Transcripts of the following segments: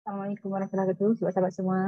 Assalamualaikum warahmatullahi wabarakatuh. Sahabat-sahabat semua.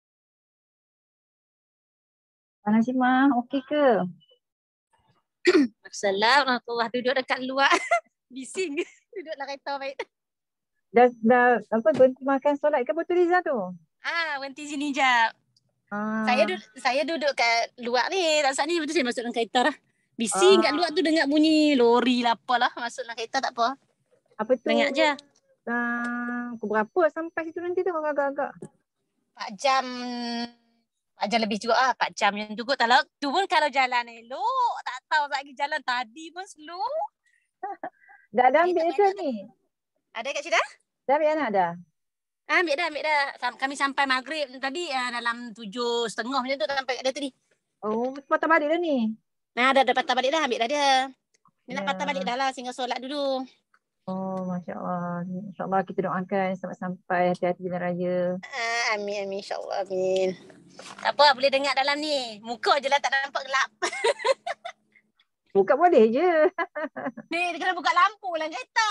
Mana Simah? Okey ke? Assalamualaikum. Duduk dekat luar. Bising. Duduk dalam kereta baik. Dah apa berhenti makan solat ke Putu Liza tu? Berhenti sini jap. Saya duduk kat luar ni. Tak saat ni betul saya masuk dalam kereta lah. Bising kat luar tu dengar bunyi lori lah apalah. Masuk dalam kereta tak apa. Apa tu? Dengar je. Pukul berapa sampai situ nanti tu agak-agak? 4 jam. 4 jam lebih juga 4 jam yang tu kot. Tu pun kalau jalan elok. Tak tahu lagi jalan tadi pun slow. Dah ambil ke ni? Ada kat Cina? Dah ambil anak dah? Ambil dah. Kami sampai maghrib tadi dalam 7.30 macam tu sampai kat dia tadi. Oh, patah balik dah ni? Dah patah balik dah, ambil dah dia. Dia nak patah balik dah lah sehingga solat dulu. Oh, Masya Allah. InsyaAllah kita doakan sampai hati-hati jalan raya. Amin, insyaAllah, amin. Tak apa, boleh dengar dalam ni. Muka je lah tak nampak gelap. Buka boleh je. Ni, dia kena buka lampu lah kereta.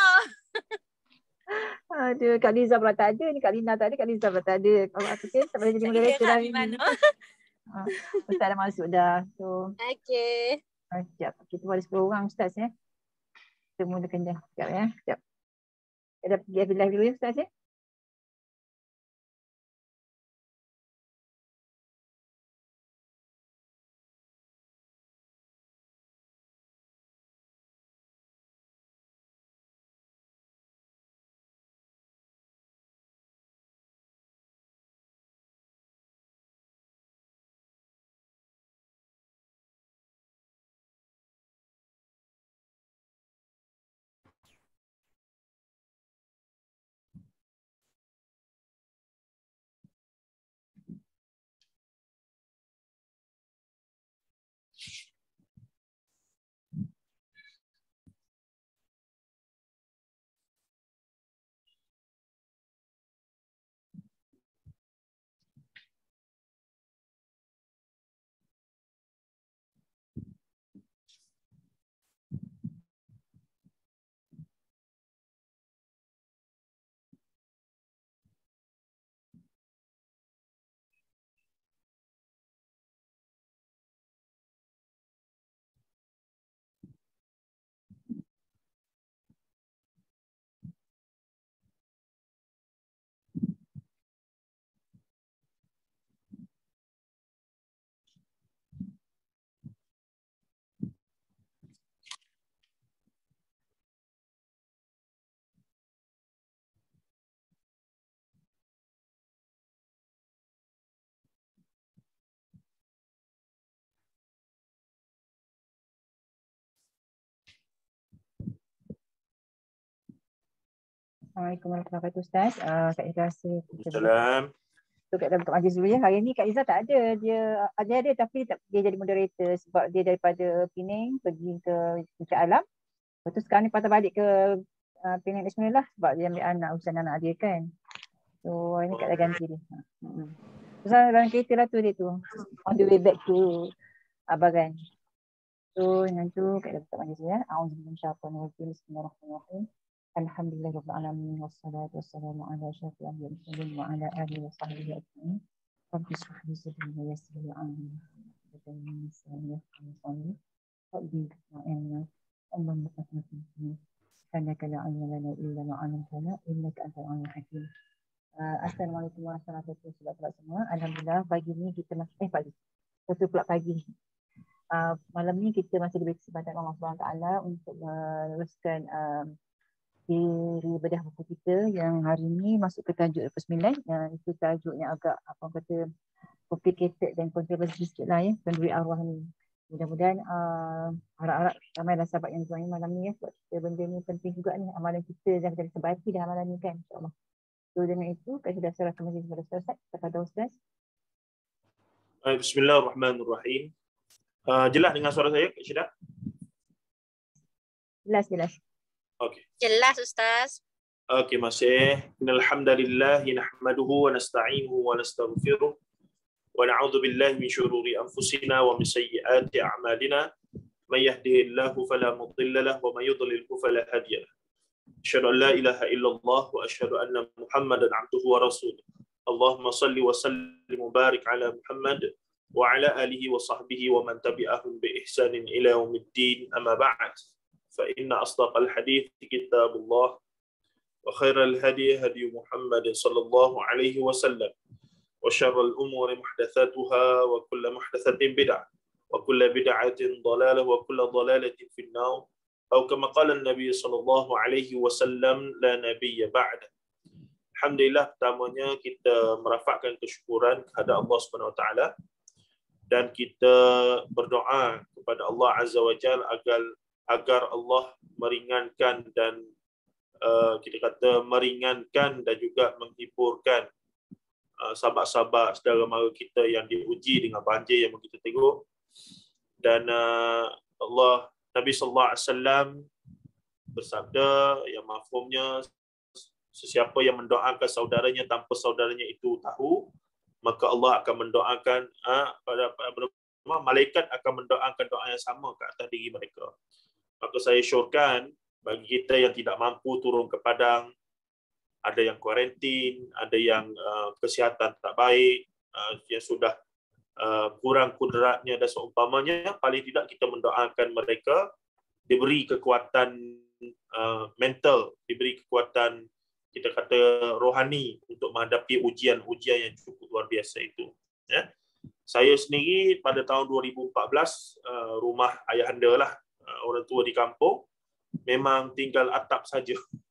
Aduh, Kak Liza pula tak ada. Ni Kak Lina tak ada, Kak Liza pula tak ada. Kalau aku kan tak boleh jadi moderator dah ni. Ustaz dah masuk dah. So, okey. Sekejap. Kita ada 10 orang Ustaz ya. Kita mulakan dah. Sekejap ya. Sekejap. Kita dah pergi live dulu ya Ustaz ya. Assalamualaikum warahmatullahi wabarakatuh Ustaz. Kak Iza rasa Salam. So Kak Iza buka majlis dulu ya. Hari ni Kak Iza tak ada. Dia ada tapi dia jadi moderator sebab dia daripada Penang pergi ke Puncak Alam. Lepas tu sekarang ni patah balik ke Penang National lah sebab dia ambil urusan anak dia kan. So hari ni Kak dah ganti dia. Terus dalam kereta lah tu dia tu. On the way back to Abagan. So dengan tu Kak Iza buka majlis dulu ya. A'udzubillahi Bismillahirrahmanirrahim. Alhamdulillahirabbil alamin wassalatu wassalamu ala asyrafil anbiya'i wal mursalin wa ala alihi wa sahbihi ajma'in. Rabbi shrah li sadri wa yassir li amri wahlul 'uqdatam min lisani yafqahu qawli. Allahumma barik innaka la ilma lana illa ma 'allamtana innaka antal alimul hakim. Assalamualaikum warahmatullahi wabarakatuh sahabat-sahabat semua. Alhamdulillah pagi ni kita masih pagi. Malam ni kita masih diberi kesempatan Allah SWT untuk meneruskan diri bedah buku kita yang hari ni masuk ke tajuk 9. Itu tajuk yang agak complicated dan kontroversi sikit lah ya, kenduri arwah ni. Mudah-mudahan harap-harap ramailah sahabat yang join malam ni ya, sebab kita benda ni penting juga ni, amalan kita dan kita sebati dah amalan ni kan, insyaAllah. So dengan itu kita dah serahkan majlis kepada Ustaz. Kepada Ustaz. Bismillahirrahmanirrahim. Jelas dengar suara saya Kak Syeda? Jelas. Okey. Jelas Ustaz. Okey, masih. Innalhamdalillah nahmaduhu wa nasta'inuhu wa nastaghfiruh wa na'udzu billahi min syururi anfusina wa min sayyiati a'malina. May yahdihillahu fala mudilla lahu wa may yudlilhu fala hadiya lahu. Asyhadu an la ilaha illallah wa asyhadu anna Muhammadan abduhu wa rasuluh. Allahumma salli wa sallim wa barik ala Muhammad wa ala alihi wa sahbihi wa man tabi'ahum bi ihsanin ila yaumiddin. Amma ba'd. Fa inna asdaqal hadits kitabullah wa khairal hadi hadi Muhammad sallallahu alaihi wasallam wa syarrul umuri muhdatsatuha wa kullu muhdatsatin bid'ah wa kullu bid'atin dhalalah wa kullu dhalalatin fin-nar. Atau kama qala Nabi sallallahu alaihi wasallam, la nabiyya ba'da. Alhamdulillah, pertamanya kita merafakkan kesyukuran kepada Allah Subhanahu Wa Taala dan kita berdoa kepada Allah Azza wa Jalla agar Allah meringankan dan meringankan dan juga menghiburkan sahabat-sahabat saudara mara kita yang diuji dengan banjir yang kita tengok. Dan Nabi sallallahu alaihi wasallam bersabda yang mafhumnya, sesiapa yang mendoakan saudaranya tanpa saudaranya itu tahu, maka Allah akan mendoakan malaikat akan mendoakan doa yang sama ke atas diri mereka. Maka saya syorkan bagi kita yang tidak mampu turun ke padang, ada yang kuarantin, ada yang kesihatan tak baik, yang sudah kurang kudratnya dan seumpamanya, paling tidak kita mendoakan mereka diberi kekuatan mental, diberi kekuatan kita kata rohani untuk menghadapi ujian-ujian yang cukup luar biasa itu. Ya. Saya sendiri pada tahun 2014 rumah ayahanda lah, orang tua di kampung, memang tinggal atap saja.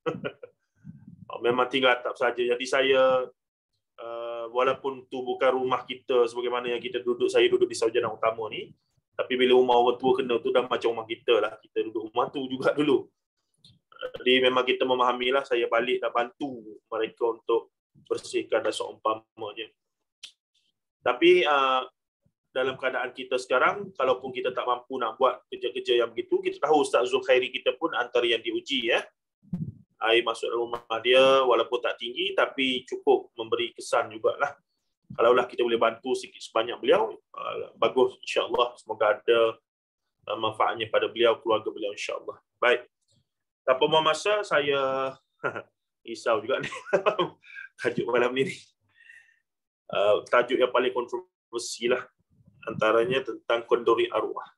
Memang tinggal atap saja. Jadi saya walaupun tu bukan rumah kita sebagaimana yang kita duduk, saya duduk di sarjana utama ni, tapi bila rumah orang tua kena tu dah macam rumah kita lah, kita duduk rumah tu juga dulu. Jadi memang kita memahamilah, saya balik dan bantu mereka untuk bersihkan dan seumpamanya. Tapi dalam keadaan kita sekarang, kalaupun kita tak mampu nak buat kerja-kerja yang begitu, kita tahu Ustaz Zulkhairi kita pun antara yang diuji ya. Air masuk rumah dia walaupun tak tinggi tapi cukup memberi kesan jugalah. Kalaulah kita boleh bantu sikit sebanyak beliau, bagus insya-Allah, semoga ada manfaatnya pada beliau, keluarga beliau insya-Allah. Baik. Tanpa buang masa, saya risau juga ni tajuk malam ni. Tajuk yang paling kontroversi lah antaranya tentang kenduri arwah.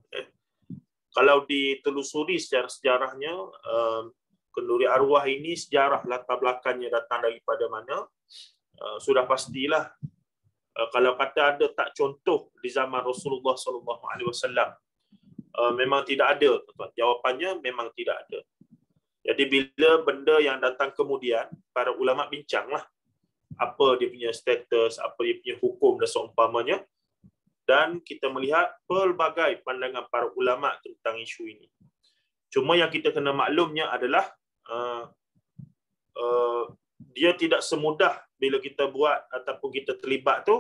Kalau ditelusuri secara sejarahnya, kenduri arwah ini sejarah latar belakangnya datang daripada mana, sudah pastilah kalau kata ada tak contoh di zaman Rasulullah SAW, memang tidak ada. Jawapannya memang tidak ada. Jadi bila benda yang datang kemudian, para ulama bincanglah apa dia punya status, apa dia punya hukum dan seumpamanya, dan kita melihat pelbagai pandangan para ulama tentang isu ini. Cuma yang kita kena maklumnya adalah dia tidak semudah bila kita buat ataupun kita terlibat tu,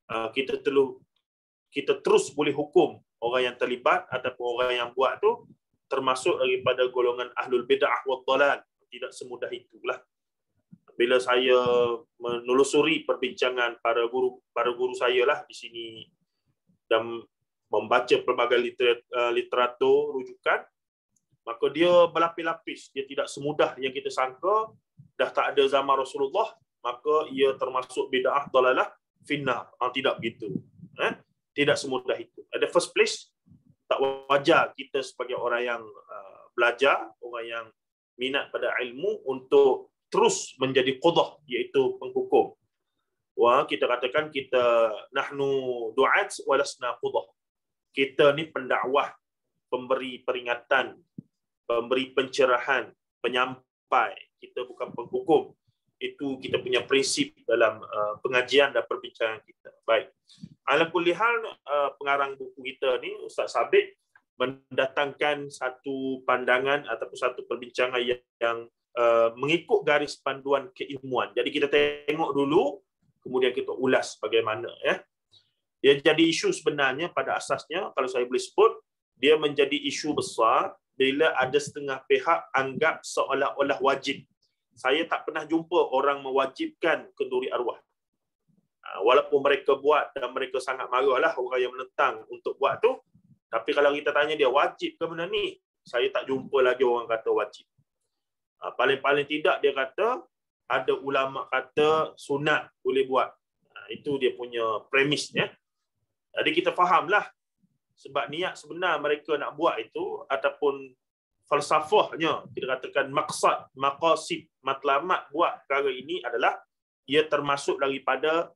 kita terus boleh hukum orang yang terlibat ataupun orang yang buat tu termasuk daripada golongan ahlul bid'ah wad dhalal. Tidak semudah itulah. Bila saya menelusuri perbincangan para guru saya lah di sini dan membaca pelbagai literatur rujukan, maka dia berlapis-lapis. Dia tidak semudah yang kita sangka. Dah tak ada zaman Rasulullah, maka ia termasuk bid'ah dalalah finnar. Tidak begitu. Tidak semudah itu. At the first place, tak wajar kita sebagai orang yang belajar, orang yang minat pada ilmu untuk terus menjadi qudah, iaitu penghukum. Kita katakan kita nahnu du'at walasna qudah. Kita ni pendakwah, pemberi peringatan, pemberi pencerahan, penyampai. Kita bukan penghukum. Itu kita punya prinsip dalam pengajian dan perbincangan kita. Baik. Ala kulli hal, pengarang buku kita ni, Ustaz Sabit, mendatangkan satu pandangan ataupun satu perbincangan yang mengikut garis panduan keilmuan. Jadi kita tengok dulu, kemudian kita ulas bagaimana. Dia jadi isu sebenarnya pada asasnya, kalau saya boleh sebut, dia menjadi isu besar bila ada setengah pihak anggap seolah-olah wajib. Saya tak pernah jumpa orang mewajibkan kenduri arwah. Walaupun mereka buat dan mereka sangat marahlah orang yang menentang untuk buat tu, tapi kalau kita tanya dia wajib ke benda ni, saya tak jumpa lagi orang kata wajib. Paling-paling tidak dia kata, ada ulama kata sunat boleh buat. Itu dia punya premisnya. Jadi kita fahamlah sebab niat sebenar mereka nak buat itu ataupun falsafahnya, kita katakan maksad, maqasid, matlamat buat perkara ini adalah ia termasuk daripada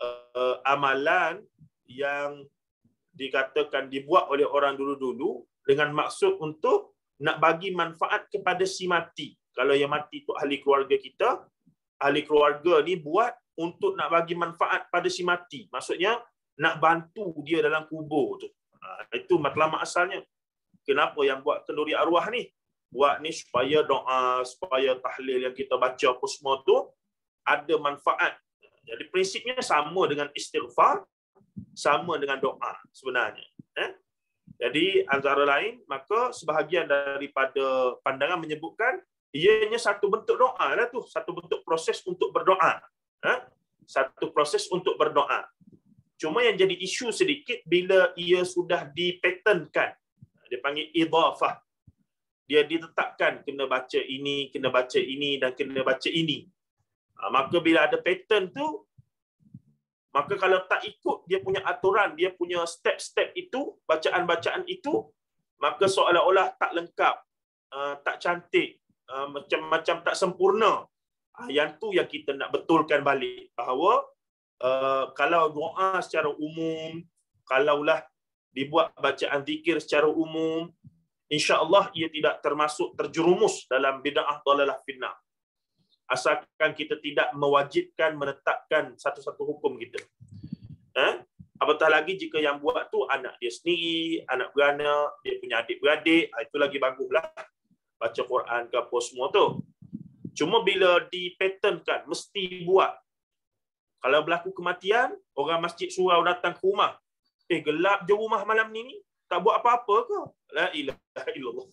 amalan yang dikatakan dibuat oleh orang dulu-dulu dengan maksud untuk nak bagi manfaat kepada si mati. Kalau yang mati itu ahli keluarga kita, ahli keluarga ni buat untuk nak bagi manfaat pada si mati. Maksudnya nak bantu dia dalam kubur tu. Itu matlamat asalnya. Kenapa yang buat kenduri arwah ni? Buat ni supaya doa, supaya tahlil yang kita baca apa semua tu ada manfaat. Jadi prinsipnya sama dengan istighfar, sama dengan doa sebenarnya. Jadi antara lain, maka sebahagian daripada pandangan menyebutkan ianya satu bentuk doa lah tu, satu bentuk proses untuk berdoa. Satu proses untuk berdoa. Cuma yang jadi isu sedikit bila ia sudah dipatenkan. Dia panggil idhafah. Dia ditetapkan kena baca ini, dan kena baca ini. Maka bila ada pattern tu, maka kalau tak ikut dia punya aturan, dia punya step-step itu, bacaan-bacaan itu, maka seolah-olah tak lengkap, tak cantik, macam tak sempurna. Yang tu yang kita nak betulkan balik. Bahawa kalau doa secara umum, kalaulah dibuat bacaan zikir secara umum, insya-Allah ia tidak termasuk terjerumus dalam bid'ah dhalalah finnar. Asalkan kita tidak mewajibkan menetapkan satu-satu hukum kita. Apatah lagi jika yang buat tu anak dia sendiri, anak beranak, dia punya adik-beradik, itu lagi baguslah. Baca Quran ke apa semua tu. Cuma bila dipatenkan, mesti buat. Kalau berlaku kematian, orang masjid surau datang ke rumah. Gelap je rumah malam ni, tak buat apa-apa ke? La ilaha illallah.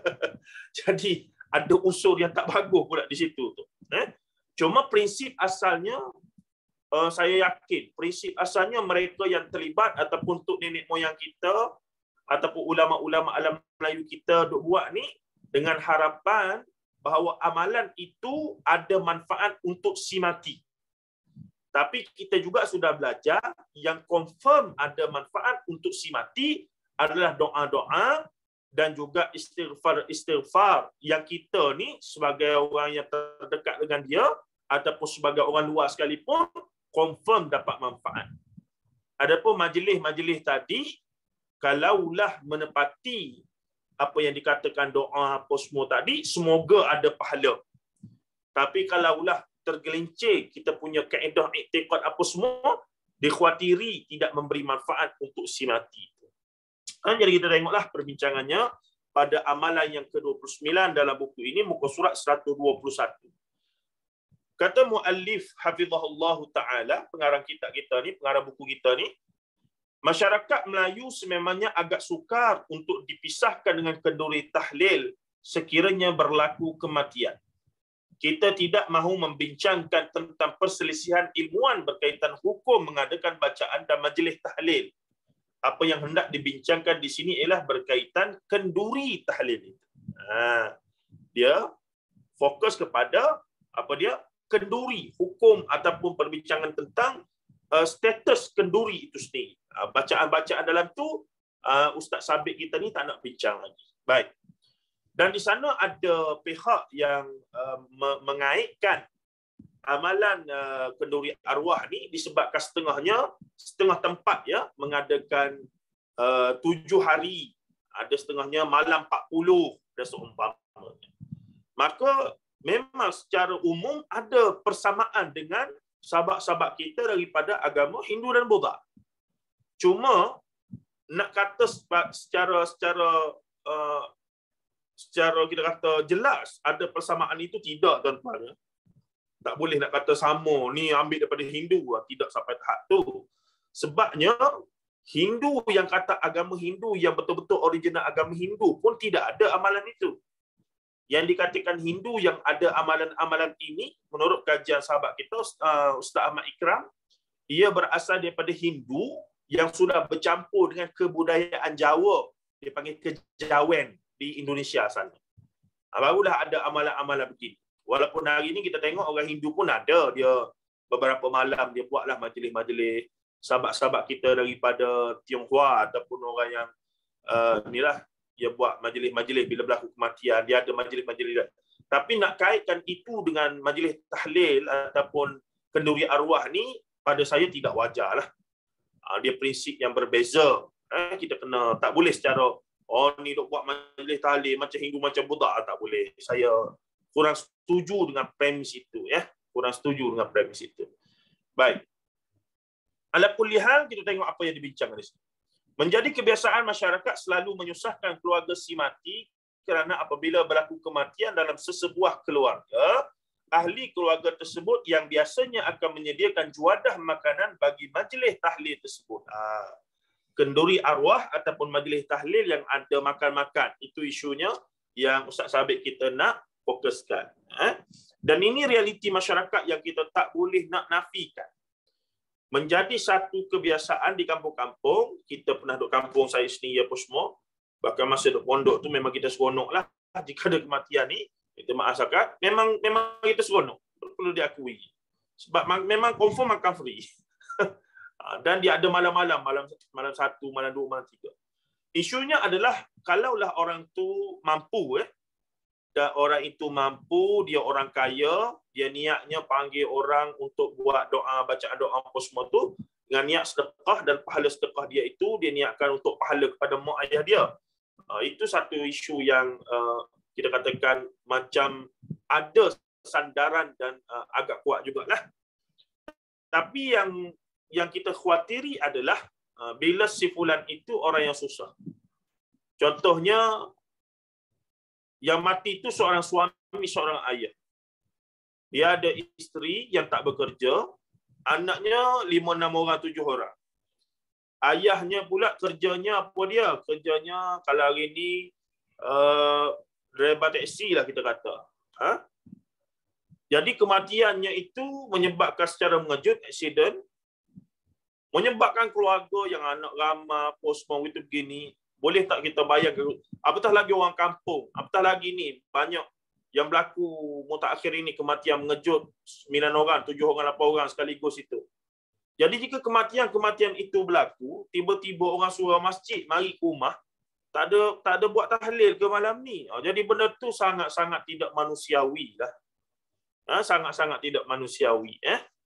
Jadi, ada unsur yang tak bagus pula di situ tu. Cuma prinsip asalnya, saya yakin, prinsip asalnya mereka yang terlibat ataupun tok nenek moyang kita, ataupun ulama-ulama alam Melayu kita duk buat ni, dengan harapan bahawa amalan itu ada manfaat untuk si mati. Tapi kita juga sudah belajar yang confirm ada manfaat untuk si mati adalah doa-doa dan juga istighfar yang kita ni sebagai orang yang terdekat dengan dia ataupun sebagai orang luar sekalipun confirm dapat manfaat. Adapun majlis-majlis tadi, kalaulah menepati apa yang dikatakan doa apa semua tadi, semoga ada pahala. Tapi kalaulah tergelincir kita punya kaedah iktiqad apa semua, dikhawatiri tidak memberi manfaat untuk si mati. Jadi kita tengoklah perbincangannya pada amalan yang ke-29 dalam buku ini, muka surat 121. Kata muallif hafizahullahu taala, pengarang kitab kita ni, pengarang buku kita ni, masyarakat Melayu sememangnya agak sukar untuk dipisahkan dengan kenduri tahlil sekiranya berlaku kematian. Kita tidak mahu membincangkan tentang perselisihan ilmuwan berkaitan hukum mengadakan bacaan dan majlis tahlil. Apa yang hendak dibincangkan di sini ialah berkaitan kenduri tahlil itu. Dia fokus kepada kenduri, hukum ataupun perbincangan tentang status kenduri itu sendiri. Bacaan-bacaan dalam tu Ustaz Sabit kita ni tak nak bincang lagi. Baik. Dan di sana ada pihak yang mengaitkan amalan kenduri arwah ni disebabkan setengah tempat ya mengadakan 7 hari, ada setengahnya malam 40 dan seumpamanya. Maka memang secara umum ada persamaan dengan sahabat-sahabat kita daripada agama Hindu dan Buddha. Cuma nak kata secara kita kata jelas ada persamaan itu tidak, tuan-tuan. Tak boleh nak kata sama ni ambil daripada Hindu, tidak sampai tahap tu. Sebabnya Hindu yang kata agama Hindu yang betul-betul original agama Hindu pun tidak ada amalan itu. Yang dikatakan Hindu yang ada amalan-amalan ini menurut kajian sahabat kita Ustaz Ahmad Ikram, ia berasal daripada Hindu yang sudah bercampur dengan kebudayaan Jawa, dia panggil kejawen di Indonesia sana. Barulah ada amalan-amalan begini. Walaupun hari ini kita tengok orang Hindu pun ada, dia beberapa malam dia buatlah majlis-majlis, sahabat-sahabat kita daripada Tionghoa ataupun orang yang inilah, dia buat majlis-majlis bila berlaku kematian, dia ada majlis-majlis. Tapi nak kaitkan itu dengan majlis tahlil ataupun kenduri arwah ni, pada saya tidak wajar lah. Dia prinsip yang berbeza. Kita kena, tak boleh secara ni dok buat majlis tahlil macam Hindu macam Buddha, tak boleh. Saya kurang setuju dengan premis itu, ya. Kurang setuju dengan premis itu. Baik. Ala kulli hal, kita tengok apa yang dibincangkan di sini. Menjadi kebiasaan masyarakat selalu menyusahkan keluarga si mati kerana apabila berlaku kematian dalam sesebuah keluarga, ahli keluarga tersebut yang biasanya akan menyediakan juadah makanan bagi majlis tahlil tersebut. Kenduri arwah ataupun majlis tahlil yang ada makan-makan. Itu isunya yang Ustaz Sabit kita nak fokuskan. Dan ini realiti masyarakat yang kita tak boleh nak nafikan. Menjadi satu kebiasaan di kampung-kampung, kita pernah duduk kampung saya sendiri apa semua, bahkan masa duduk pondok tu memang kita seronok lah. Jika ada kematian ni, kita masyarakat, memang kita seronok. Perlu diakui. Sebab memang confirm makan free. Dan dia ada malam-malam, malam 1, malam 2, malam 3. Isunya adalah kalaulah orang tu mampu, dan orang itu mampu, dia orang kaya, dia niatnya panggil orang untuk buat doa, baca doa apa semua tu, dengan niat sedekah, dan pahala sedekah dia itu, dia niatkan untuk pahala kepada mak ayah dia. Itu satu isu yang kita katakan macam ada sandaran dan agak kuat jugalah. Tapi yang kita khawatiri adalah bila si fulan itu orang yang susah. Contohnya, yang mati itu seorang suami, seorang ayah. Dia ada isteri yang tak bekerja, anaknya 5, 6 orang, 7 orang. Ayahnya pula kerjanya apa dia? Kerjanya kalau hari ni driver taksi lah kita kata. Jadi kematiannya itu menyebabkan secara mengejut, aksiden, menyebabkan keluarga yang anak ramai, semua itu begini. Boleh tak kita bayangkan, apatah lagi orang kampung, apatah lagi ni, banyak yang berlaku mutakhir ini, kematian mengejut 9 orang, 7 orang, 8 orang sekaligus itu. Jadi jika kematian itu berlaku, tiba-tiba orang surau masjid mari ke rumah, tak ada buat tahlil ke malam ni. Jadi benda tu sangat-sangat tidak manusiawi lah. Sangat-sangat tidak manusiawi.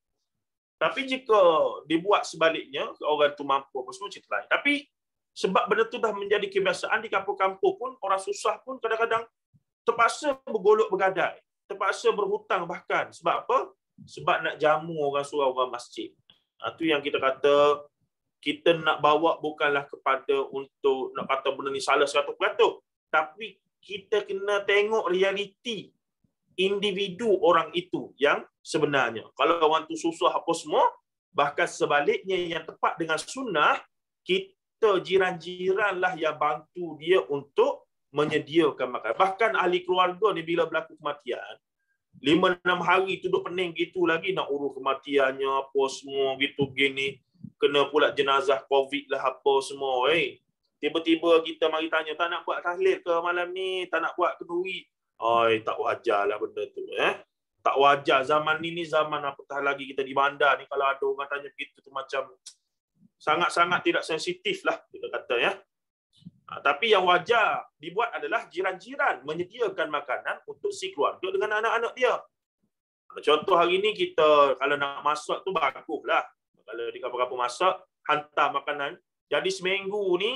Tapi jika dibuat sebaliknya, orang tu mampu apa semua cerita lain. Tapi sebab benda tu dah menjadi kebiasaan di kampung-kampung pun, orang susah pun kadang-kadang terpaksa bergolok bergadai, terpaksa berhutang bahkan. Sebab apa? Sebab nak jamu orang surau, orang masjid. Itu yang kita kata, kita nak bawa bukanlah kepada untuk nak kata benda ni salah 100%, tapi kita kena tengok realiti individu orang itu yang sebenarnya. Kalau orang tu susah apa semua, bahkan sebaliknya yang tepat dengan sunnah, kita jiran-jiranlah yang bantu dia untuk menyediakan makan. Bahkan ahli keluarga ni bila berlaku kematian, 5-6 hari tu duduk pening gitu lagi, nak urus kematiannya apa semua gitu begini. Kena pula jenazah COVID lah apa semua. Tiba-tiba kita mari tanya, tak nak buat tahlil ke malam ni? Tak nak buat kenduri? Tak wajar lah benda tu. Tak wajar. Zaman ni zaman apatah lagi kita di bandar ni, kalau ada orang tanya begitu tu macam sangat-sangat tidak sensitif lah kita kata ya. Tapi yang wajar dibuat adalah jiran-jiran menyediakan makanan untuk si keluarga dengan anak-anak dia. Contoh hari ni kita kalau nak masak tu baguslah. Kalau di kampung-kampung masak, hantar makanan. Jadi seminggu ni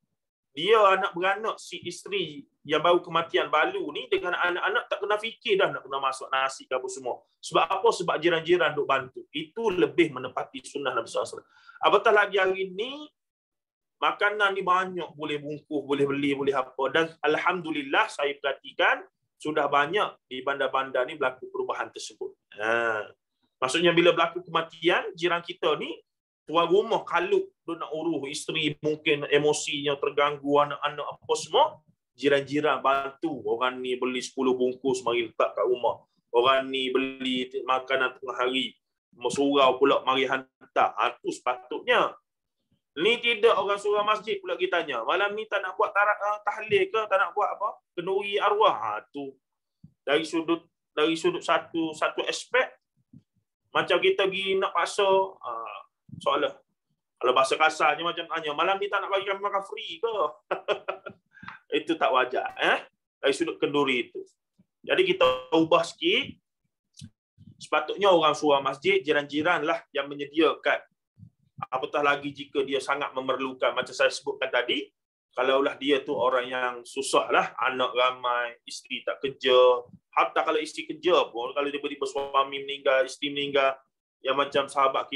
dia anak beranak si isteri yang baru kematian balu ni dengan anak-anak tak kena fikir dah nak kena masak nasi ke apa semua. Sebab apa? Sebab jiran-jiran duk bantu. Itu lebih menepati sunnah Nabi SAW. Apatah lagi hari ni makanan ni banyak, boleh bungkus, boleh beli, boleh apa. Dan alhamdulillah saya perhatikan sudah banyak di bandar-bandar ni berlaku perubahan tersebut. Maksudnya bila berlaku kematian, jiran kita ni tuan rumah kalut dia nak urus isteri, mungkin emosinya terganggu, anak-anak apa semua, jiran-jiran bantu. Orang ni beli 10 bungkus mari letak kat rumah. Orang ni beli makanan tengah hari, surau pula mari hantar. Itu sepatutnya. Ni tidak orang surau masjid pula kita tanya. Malam ni tak nak buat tahlil ke, tak nak buat apa? Kenduri arwah. Tu dari sudut satu aspek macam kita pergi nak paksa soalan. Kalau bahasa kasarnya macam tanya, malam ni tak nak bagi kami makan free ke? Itu tak wajar. Dari sudut kenduri itu. Jadi kita ubah sikit. Sepatutnya orang surau masjid, jiran-jiran lah yang menyediakan. Apatah lagi jika dia sangat memerlukan. Macam saya sebutkan tadi, kalaulah dia tu orang yang susah lah, anak ramai, isteri tak kerja, hatta kalau isteri kerja pun, kalau tiba-tiba suami meninggal, isteri meninggal, yang macam sahabat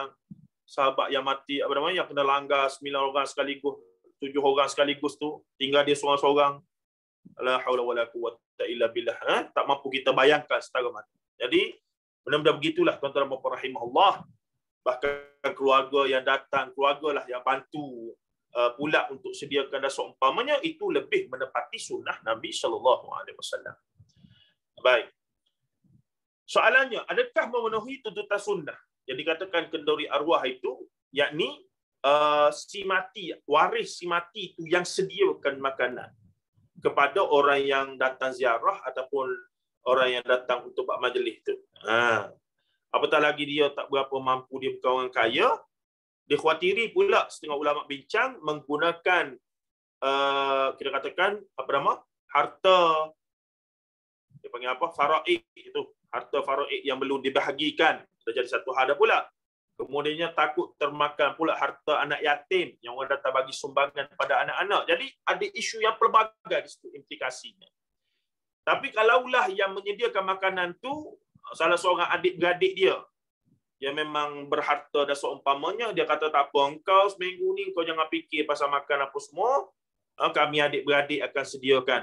yang mati, yang kena langgar 9 orang sekaligus, 7 orang sekaligus tu, tinggal dia seorang-seorang. La haula wala quwwata illa billah. Tak mampu kita bayangkan setara mana. Jadi, benar-benar begitulah tuan-tuan dan puan-puan rahimahullah. Bahkan keluarga yang datang, keluargalah yang bantu pula untuk sediakan dan seumpamanya, itu lebih menepati sunnah Nabi SAW. Baik. Soalannya, adakah memenuhi tuntutan sunnah? Jadi katakan kenduri arwah itu, yakni si mati, waris si mati itu yang sediakan makanan kepada orang yang datang ziarah ataupun orang yang datang untuk buat majlis itu. Apatah lagi dia tak berapa mampu, dia bukan orang kaya, dia khawatiri pula setengah ulama bincang menggunakan kita katakan harta, dia panggil apa, faraid itu, harta faraid yang belum dibahagikan, dah jadi satu hal dah pula. Kemudiannya takut termakan pula harta anak yatim yang orang datang bagi sumbangan pada anak-anak. Jadi ada isu yang pelbagai di situ implikasinya. Tapi kalaulah yang menyediakan makanan tu salah seorang adik-beradik dia yang memang berharta dan seumpamanya, dia kata tak apa, engkau seminggu ni kau jangan fikir pasal makan apa semua, kami adik-beradik akan sediakan.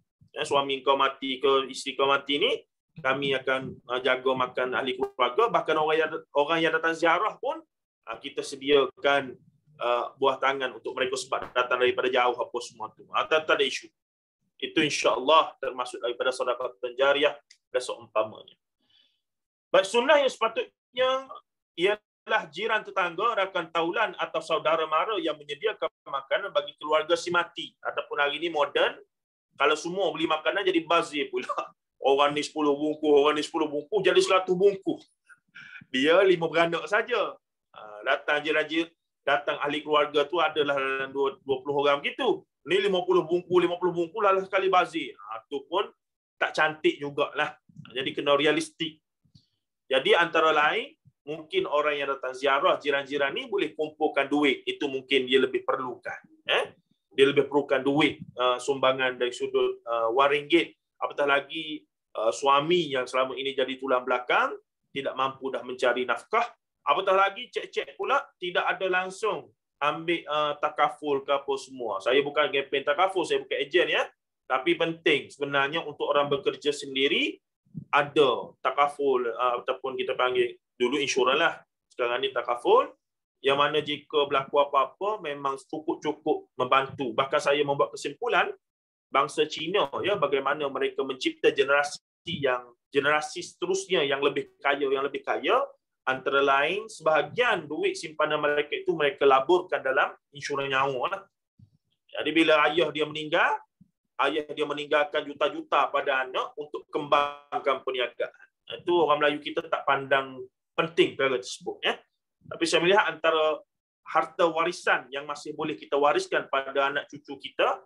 Suami kau mati ke isteri kau mati ni, kami akan jaga makan ahli keluarga, bahkan orang yang datang ziarah pun kita sediakan buah tangan untuk mereka sebab datang daripada jauh apa semua tu. Tak ada isu. Itu insya-Allah termasuk daripada sedekah jariyah dan seumpamanya. Baik, sunnah yang sepatutnya ialah jiran tetangga, rakan taulan atau saudara mara yang menyediakan makanan bagi keluarga si mati. Ataupun hari ini moden, kalau semua beli makanan jadi bazir pula. Orang ni 10 bungkus, orang ni 10 bungkus, jadi 100 bungkus. Dia 5 beranak saja. Datang jiran-jiran, datang ahli keluarga tu adalah 20 orang begitu. Ni 50 bungkus lah sekali bazir. Itu pun tak cantik jugalah. Jadi kena realistik. Jadi antara lain, mungkin orang yang datang ziarah, jiran-jiran ni boleh kumpulkan duit. Itu mungkin dia lebih perlukan. Dia lebih perlukan duit, sumbangan dari sudut wang ringgit. Apatah lagi suami yang selama ini jadi tulang belakang, tidak mampu dah mencari nafkah. Apatah lagi cek-cek pula, tidak ada langsung ambil takaful ke apa semua. Saya bukan kempen takaful, saya bukan ejen ya. Tapi penting sebenarnya untuk orang bekerja sendiri, ada takaful ataupun kita panggil dulu insurans lah. Sekarang ni takaful, yang mana jika berlaku apa-apa memang cukup membantu. Bahkan saya membuat kesimpulan bangsa Cina ya, bagaimana mereka mencipta generasi seterusnya yang lebih kaya, antara lain sebahagian duit simpanan mereka itu mereka laburkan dalam insurans nyawa lah. Jadi bila ayah dia meninggalkan juta-juta pada anak untuk kembangkan perniagaan. Itu orang Melayu kita tak pandang penting perkara tersebut ya. Tapi saya melihat antara harta warisan yang masih boleh kita wariskan pada anak cucu kita,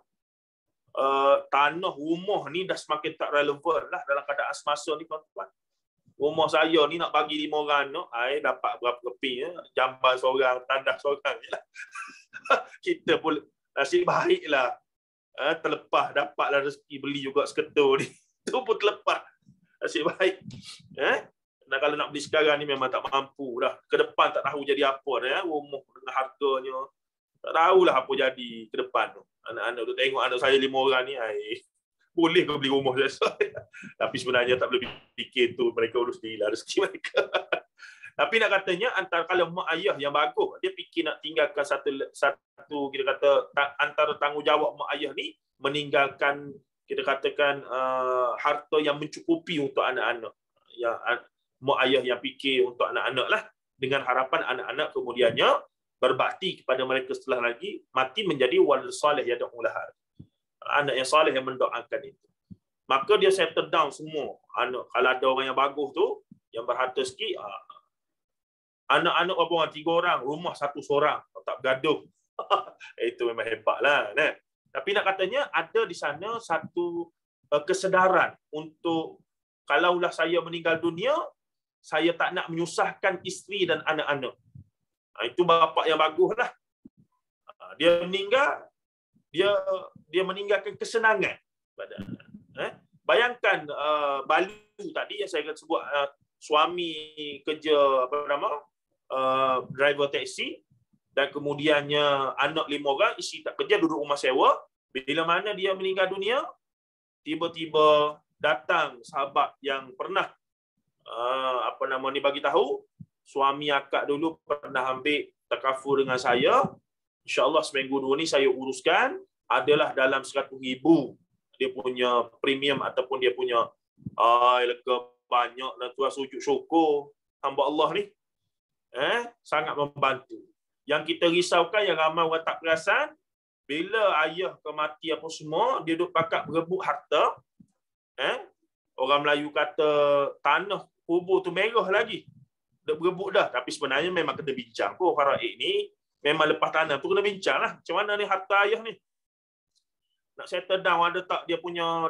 tanah, rumah ni dah semakin tak relevan lah dalam keadaan semasa ni tuan-tuan. Rumah saya ni nak bagi 5 orang anak, dapat berapa keping ya? Jamban seorang, tandas seorang je lah. Kita pun nasib baiklah. Terlepas dapatlah rezeki beli juga seketul ni. Itu pun terlepas. Nasib baik. Dan kalau nak beli sekarang ni memang tak mampu dah. Ke depan tak tahu jadi apa dah. Rumah dengan harganya. Tak tahulah apa jadi ke depan tu. Anak-anak tu tengok anak saya 5 orang ni. Boleh kau beli rumah saya. Tapi sebenarnya tak boleh fikir tu. Mereka urus dirilah rezeki mereka. Tapi nak katanya antara kalau mak ayah yang bagus, dia fikir nak tinggalkan satu kita kata antara tanggungjawab mak ayah ni meninggalkan kita katakan harta yang mencukupi untuk anak-anak. Ya, mak ayah yang fikir untuk anak-anak lah, dengan harapan anak-anak kemudiannya berbakti kepada mereka setelah lagi mati menjadi walad salih yad'u laha. Anak yang salih yang mendoakan itu. Maka dia settle down semua. Anak, kalau ada orang yang bagus tu, yang berharta sikit, anak-anak berapa orang? 3 orang, rumah 1 seorang, tak bergaduh. Itu memang hebatlah. Kan? Tapi nak katanya ada di sana satu kesedaran untuk kalaulah saya meninggal dunia, saya tak nak menyusahkan isteri dan anak-anak. Itu bapa yang baguslah. Dia meninggal, dia meninggalkan kesenangan pada anak. Bayangkan Balu tadi yang saya sebut, suami kerja driver taksi, dan kemudiannya anak 5 orang, isteri tak kerja, duduk rumah sewa. Bila mana dia meninggal dunia, tiba-tiba datang sahabat yang pernah bagi tahu, suami akak dulu pernah ambil takaful dengan saya. InsyaAllah seminggu 2 ni saya uruskan, adalah dalam 100,000 dia punya premium ataupun dia punya lega banyak dan Tuhan sujud syukur hamba Allah ni. Sangat membantu. Yang kita risaukan yang ramai orang tak perasan, bila ayah ke mati apa semua, dia duduk pakat berebut harta. Orang Melayu kata tanah kubur tu merah lagi. Duk berebut dah. Tapi sebenarnya memang kena bincang pun. Faraid ni memang lepas tanah tu kena bincang lah. Macam mana ni harta ayah ni? Nak settle down, ada tak dia punya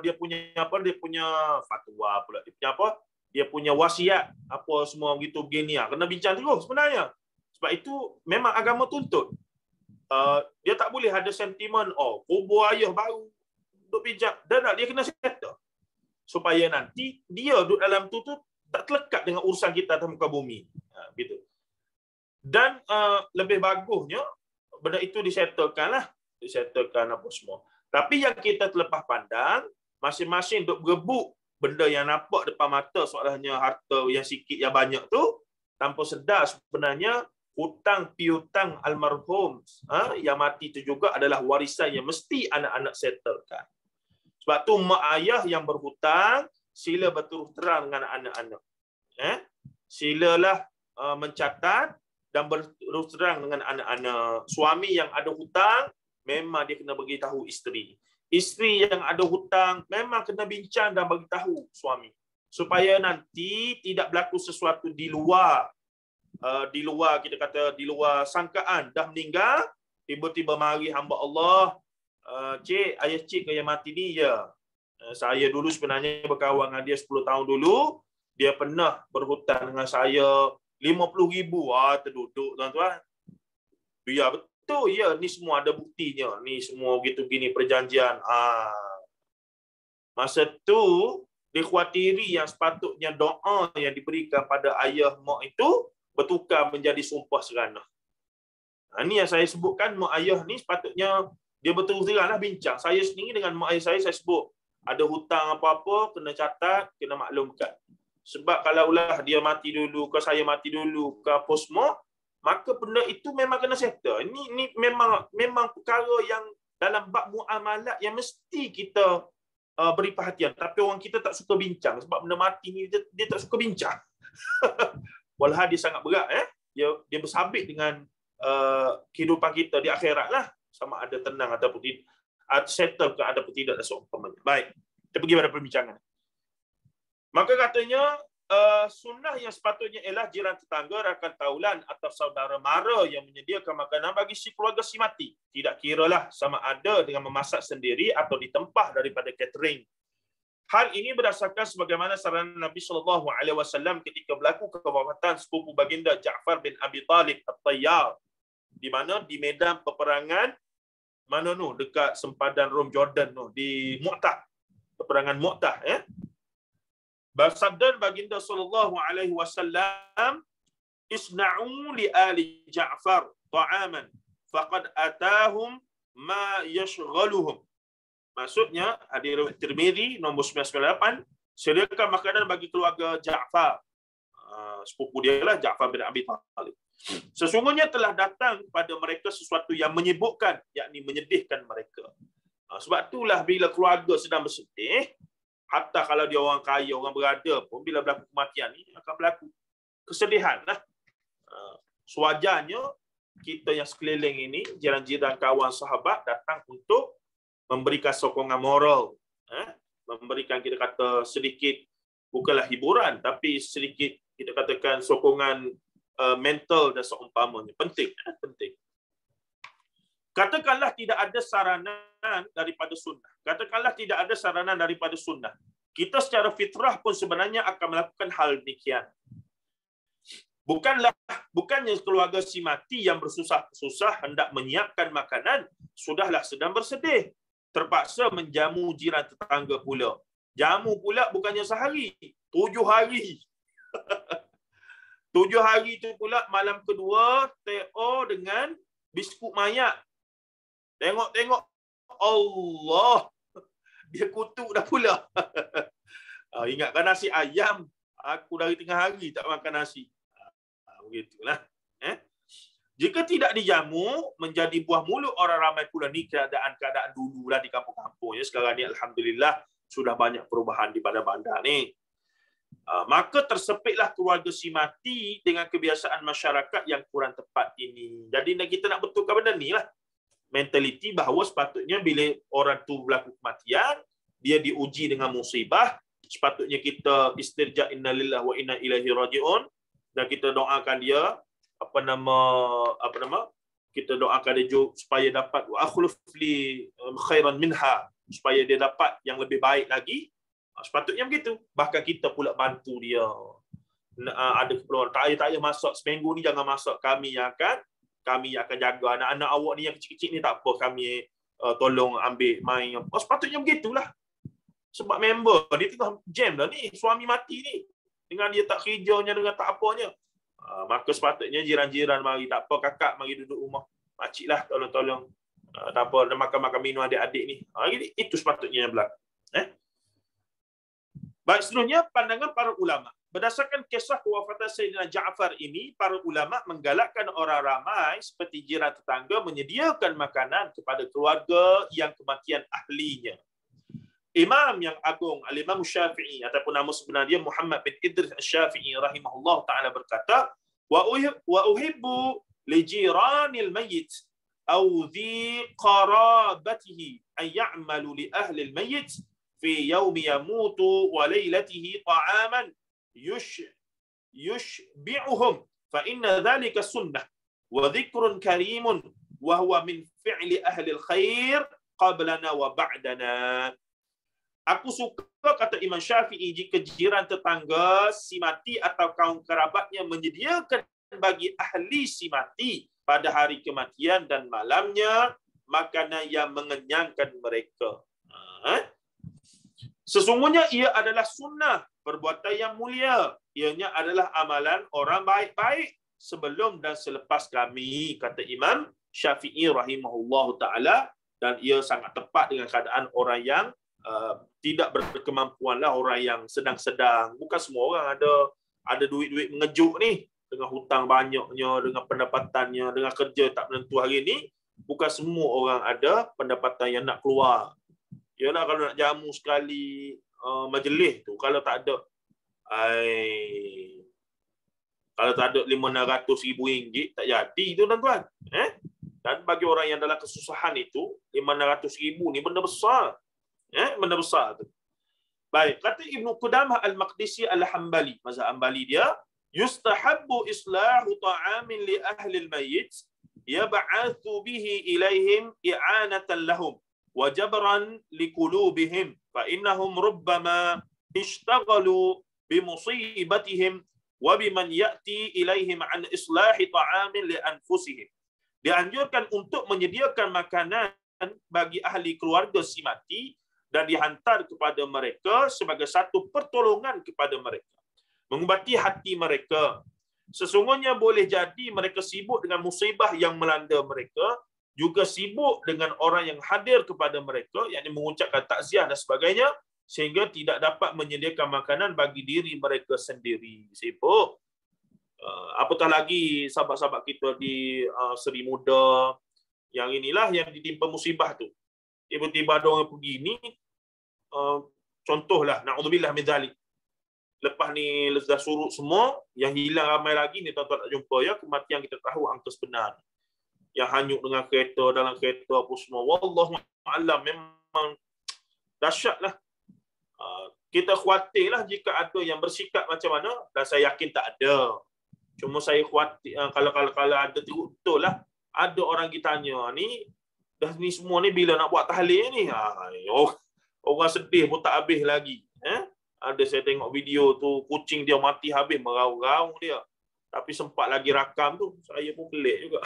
fatwa pula, dia punya wasiat apa semua begitu begini lah. Kena bincang terus sebenarnya. Sebab itu memang agama tuntut. Dia tak boleh ada sentimen kubur ayah baru duk bincang. Dia kena settle supaya nanti dia duduk dalam tu tak terlekat dengan urusan kita atas muka bumi. Gitu. Dan lebih bagusnya benda itu disettlekan apa semua. Tapi yang kita terlepas pandang, masing-masing duk berebut benda yang nampak depan mata, soalnya harta yang sikit yang banyak tu, tanpa sedar sebenarnya hutang piutang almarhum yang mati itu juga adalah warisan yang mesti anak-anak settlekan. Sebab tu mak ayah yang berhutang, sila berterus terang dengan anak-anak. Silalah mencatat dan berterus terang dengan anak-anak. Suami yang ada hutang, memang dia kena beritahu isteri. Isteri yang ada hutang, memang kena bincang dan beritahu suami. Supaya nanti tidak berlaku sesuatu di luar kita kata di luar sangkaan. Dah meninggal, tiba-tiba mari hamba Allah, cik, ayah cik ke yang mati ni? Ya. Saya dulu sebenarnya berkawan dengan dia 10 tahun dulu. Dia pernah berhutang dengan saya 50,000. Terduduk tuan-tuan. Biar betul, ya, ni semua ada buktinya. Ni semua gitu gini perjanjian. Masa tu dikhawatiri yang sepatutnya doa yang diberikan pada ayah mak itu bertukar menjadi sumpah seranah. Ni yang saya sebutkan, mak ayah ni sepatutnya dia betul teranglah bincang. Saya sendiri dengan mak ayah saya sebut ada hutang apa-apa kena catat, kena maklumkan. Sebab kalaulah dia mati dulu ke saya mati dulu ke apa semua, maka benda itu memang kena settle. Ini memang perkara yang dalam bab muamalat yang mesti kita beri perhatian. Tapi orang kita tak suka bincang. Sebab benda mati ni dia tak suka bincang. Walhal dia sangat berat. Dia bersabit dengan kehidupan kita di akhirat lah. Sama ada tenang ataupun tidak. Settle ke ataupun tidak. Baik. Kita pergi pada perbincangan. Maka katanya, sunnah yang sepatutnya ialah jiran tetangga, rakan taulan atau saudara mara yang menyediakan makanan bagi si keluarga si mati. Tidak kiralah sama ada dengan memasak sendiri atau ditempah daripada catering. Hal ini berdasarkan sebagaimana saranan Nabi SAW ketika berlaku kewafatan sepupu baginda Ja'far bin Abi Talib At-Tayyar, di mana di medan peperangan mana tu dekat sempadan Rom Jordan tu di Mu'tah, peperangan Mu'tah Bersabda baginda sallallahu alaihi wasallam, "Isna'u li ali Ja'far ta'aman faqad atahum ma yashghaluhum." Maksudnya hadis riwayat Tirmizi nombor 998, sediakan makanan bagi keluarga Ja'far. Sepupu dia lah Ja'far bin Abi Talib. Sesungguhnya telah datang kepada mereka sesuatu yang menyibukkan, yakni menyedihkan mereka. Sebab itulah bila keluarga sedang bersedih, hatta kalau dia orang kaya, orang berada pun, bila berlaku kematian ni akan berlaku kesedihan lah. Sewajarnya kita yang sekeliling ini, jiran-jiran, kawan, sahabat datang untuk memberikan sokongan moral, memberikan kita kata sedikit, bukanlah hiburan, tapi sedikit kita katakan sokongan mental dan seumpamanya. Penting, penting. Katakanlah tidak ada saranan daripada sunnah. Katakanlah tidak ada saranan daripada sunnah. Kita secara fitrah pun sebenarnya akan melakukan hal demikian. Bukannya keluarga si mati yang bersusah-susah hendak menyiapkan makanan, sudahlah sedang bersedih, terpaksa menjamu jiran tetangga pula. Jamu pula bukannya sehari, 7 hari. 7 hari itu pula malam kedua, TO dengan biskut mayat. Tengok-tengok, Allah, dia kutuk dah pula. Ingatkan nasi ayam, aku dari tengah hari tak makan nasi. Begitulah. Jika tidak dijamu, menjadi buah mulut orang ramai pula. Ni keadaan dulu lah di kampung-kampung. Ya. Sekarang ni Alhamdulillah sudah banyak perubahan di bandar-bandar ni. Maka tersepitlah keluarga si mati dengan kebiasaan masyarakat yang kurang tepat ini. Jadi kita nak betulkan benda ni lah. Mentaliti bahawa sepatutnya bila orang tu berlaku kematian, dia diuji dengan musibah, sepatutnya kita istirja inna lillahi wa inna ilaihi raji'un, dan kita doakan dia kita doakan dia supaya dapat wa akhluf li khairan minha, supaya dia dapat yang lebih baik lagi. Sepatutnya begitu. Bahkan kita pula bantu dia. Ada keperluan tak payah masak seminggu ni, jangan masak, kami akan jaga anak-anak awak ni yang kecil-kecil ni, tak apa, kami tolong ambil main. Sepatutnya begitulah. Sebab member dia tengah jam dah ni, suami mati ni, dengan dia tak kerjanya, dengan tak apanya. Maka sepatutnya jiran-jiran mari, tak apa kakak mari duduk rumah, makcik lah tolong-tolong, tak apa, dah makan-makan minum adik-adik ni. Itu sepatutnya yang berlaku. Baik, seterusnya pandangan para ulama. Berdasarkan kisah kewafatan Sayyidina Ja'far ini, para ulama menggalakkan orang ramai seperti jiran tetangga menyediakan makanan kepada keluarga yang kematian ahlinya. Imam yang agung, Al-Imam Syafi'i, ataupun nama sebenar dia Muhammad bin Idris Asy-Syafi'i rahimahullah ta'ala berkata, wa uhibbu li jiranil mayyit aw dhi qarabatihi an ya'malu li ahli al-mayyit fi yawmi yamutu wa laylatihi ta'aman yushbi'uhum fa inna dhalika sunnah wa dhikrun karimun wa huwa min fi'li ahli al-khair qablana wa ba'dana. Aku suka, kata Imam Syafi'i, jika jiran tetangga si mati atau kaum kerabatnya menyediakan bagi ahli si mati pada hari kematian dan malamnya makanan yang mengenyangkan mereka. Sesungguhnya ia adalah sunnah, perbuatan yang mulia. Ianya adalah amalan orang baik-baik sebelum dan selepas kami, kata Imam Syafi'i rahimahullahu ta'ala, dan ia sangat tepat dengan keadaan orang yang tidak berkemampuan lah, orang yang sedang-sedang. Bukan semua orang ada duit-duit mengejuk ni, dengan hutang banyaknya, dengan pendapatannya, dengan kerja tak menentu hari ni. Bukan semua orang ada pendapatan yang nak keluar. Yalah, kalau nak jamu sekali majlis tu, kalau tak ada RM500,000 tak jadi tu tuan-tuan. Dan bagi orang yang dalam kesusahan itu, RM500,000 ni benda besar. Benda besar tu. Baik, kata Ibnu Qudamah Al-Maqdisi Al-Hambali, mazhab Hambali dia, yustahabbu islahu ta'amin li ahli al-mayyit yab'athu bihi ilaihim i'anatan lahum wa jabran liqulubihim fa innahum rubbama ishtaghalu bi musibatihim wa biman ya'ti ilaihim an islahi ta'amin li anfusihim. Dianjurkan untuk menyediakan makanan bagi ahli keluarga si mati dan dihantar kepada mereka sebagai satu pertolongan kepada mereka, mengubati hati mereka. Sesungguhnya boleh jadi mereka sibuk dengan musibah yang melanda mereka, juga sibuk dengan orang yang hadir kepada mereka, yakni mengucapkan takziah dan sebagainya, sehingga tidak dapat menyediakan makanan bagi diri mereka sendiri. Sibuk. Apatah lagi sahabat-sahabat kita di Seri Muda, yang inilah yang ditimpa musibah tu. Tiba-tiba ada orang pergi ni, contohlah, na'udzubillah min zalik. Lepas ni dah surut semua, yang hilang ramai lagi ni tuan-tuan tak jumpa ya, kematian kita tahu angka sebenar. yang hanyut dengan kereta, dalam kereta apa semua. Wallahu a'lam, memang dahsyatlah. Kita khawatirlah jika ada yang bersikap macam mana, dan saya yakin tak ada. Cuma saya khawatir kalau ada betul lah, ada orang kita tanya ni, dah ni semua ni bila nak buat tahlil ni? Orang sedih pun tak habis lagi. Ada saya tengok video tu, kucing dia mati habis, meraung-raung dia. Tapi sempat lagi rakam tu, saya pun pelik juga.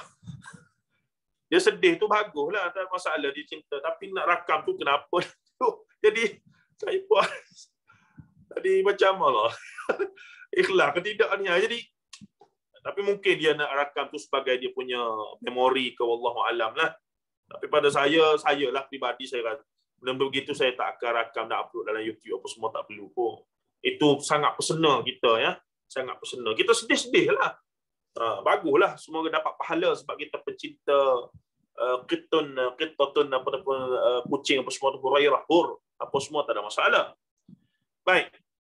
Dia sedih tu baguslah, tak masalah dia cinta. Tapi nak rakam tu kenapa? Jadi saya pun tadi macam Allah. Ikhlas ke tidak ni? Jadi tapi mungkin dia nak rakam tu sebagai dia punya memori ke, wallahu alam lah. Tapi pada saya lah pribadi, saya kata benda begitu saya tak akan rakam, nak upload dalam YouTube apa semua, tak perlu pun. Itu sangat personal kita, ya. Sangat personal. Kita sedih-sedih lah. Baguslah, semoga dapat pahala sebab kita pencinta qittatun apa kucing apa semua tu, hurairah, apa semua, tak ada masalah. Baik.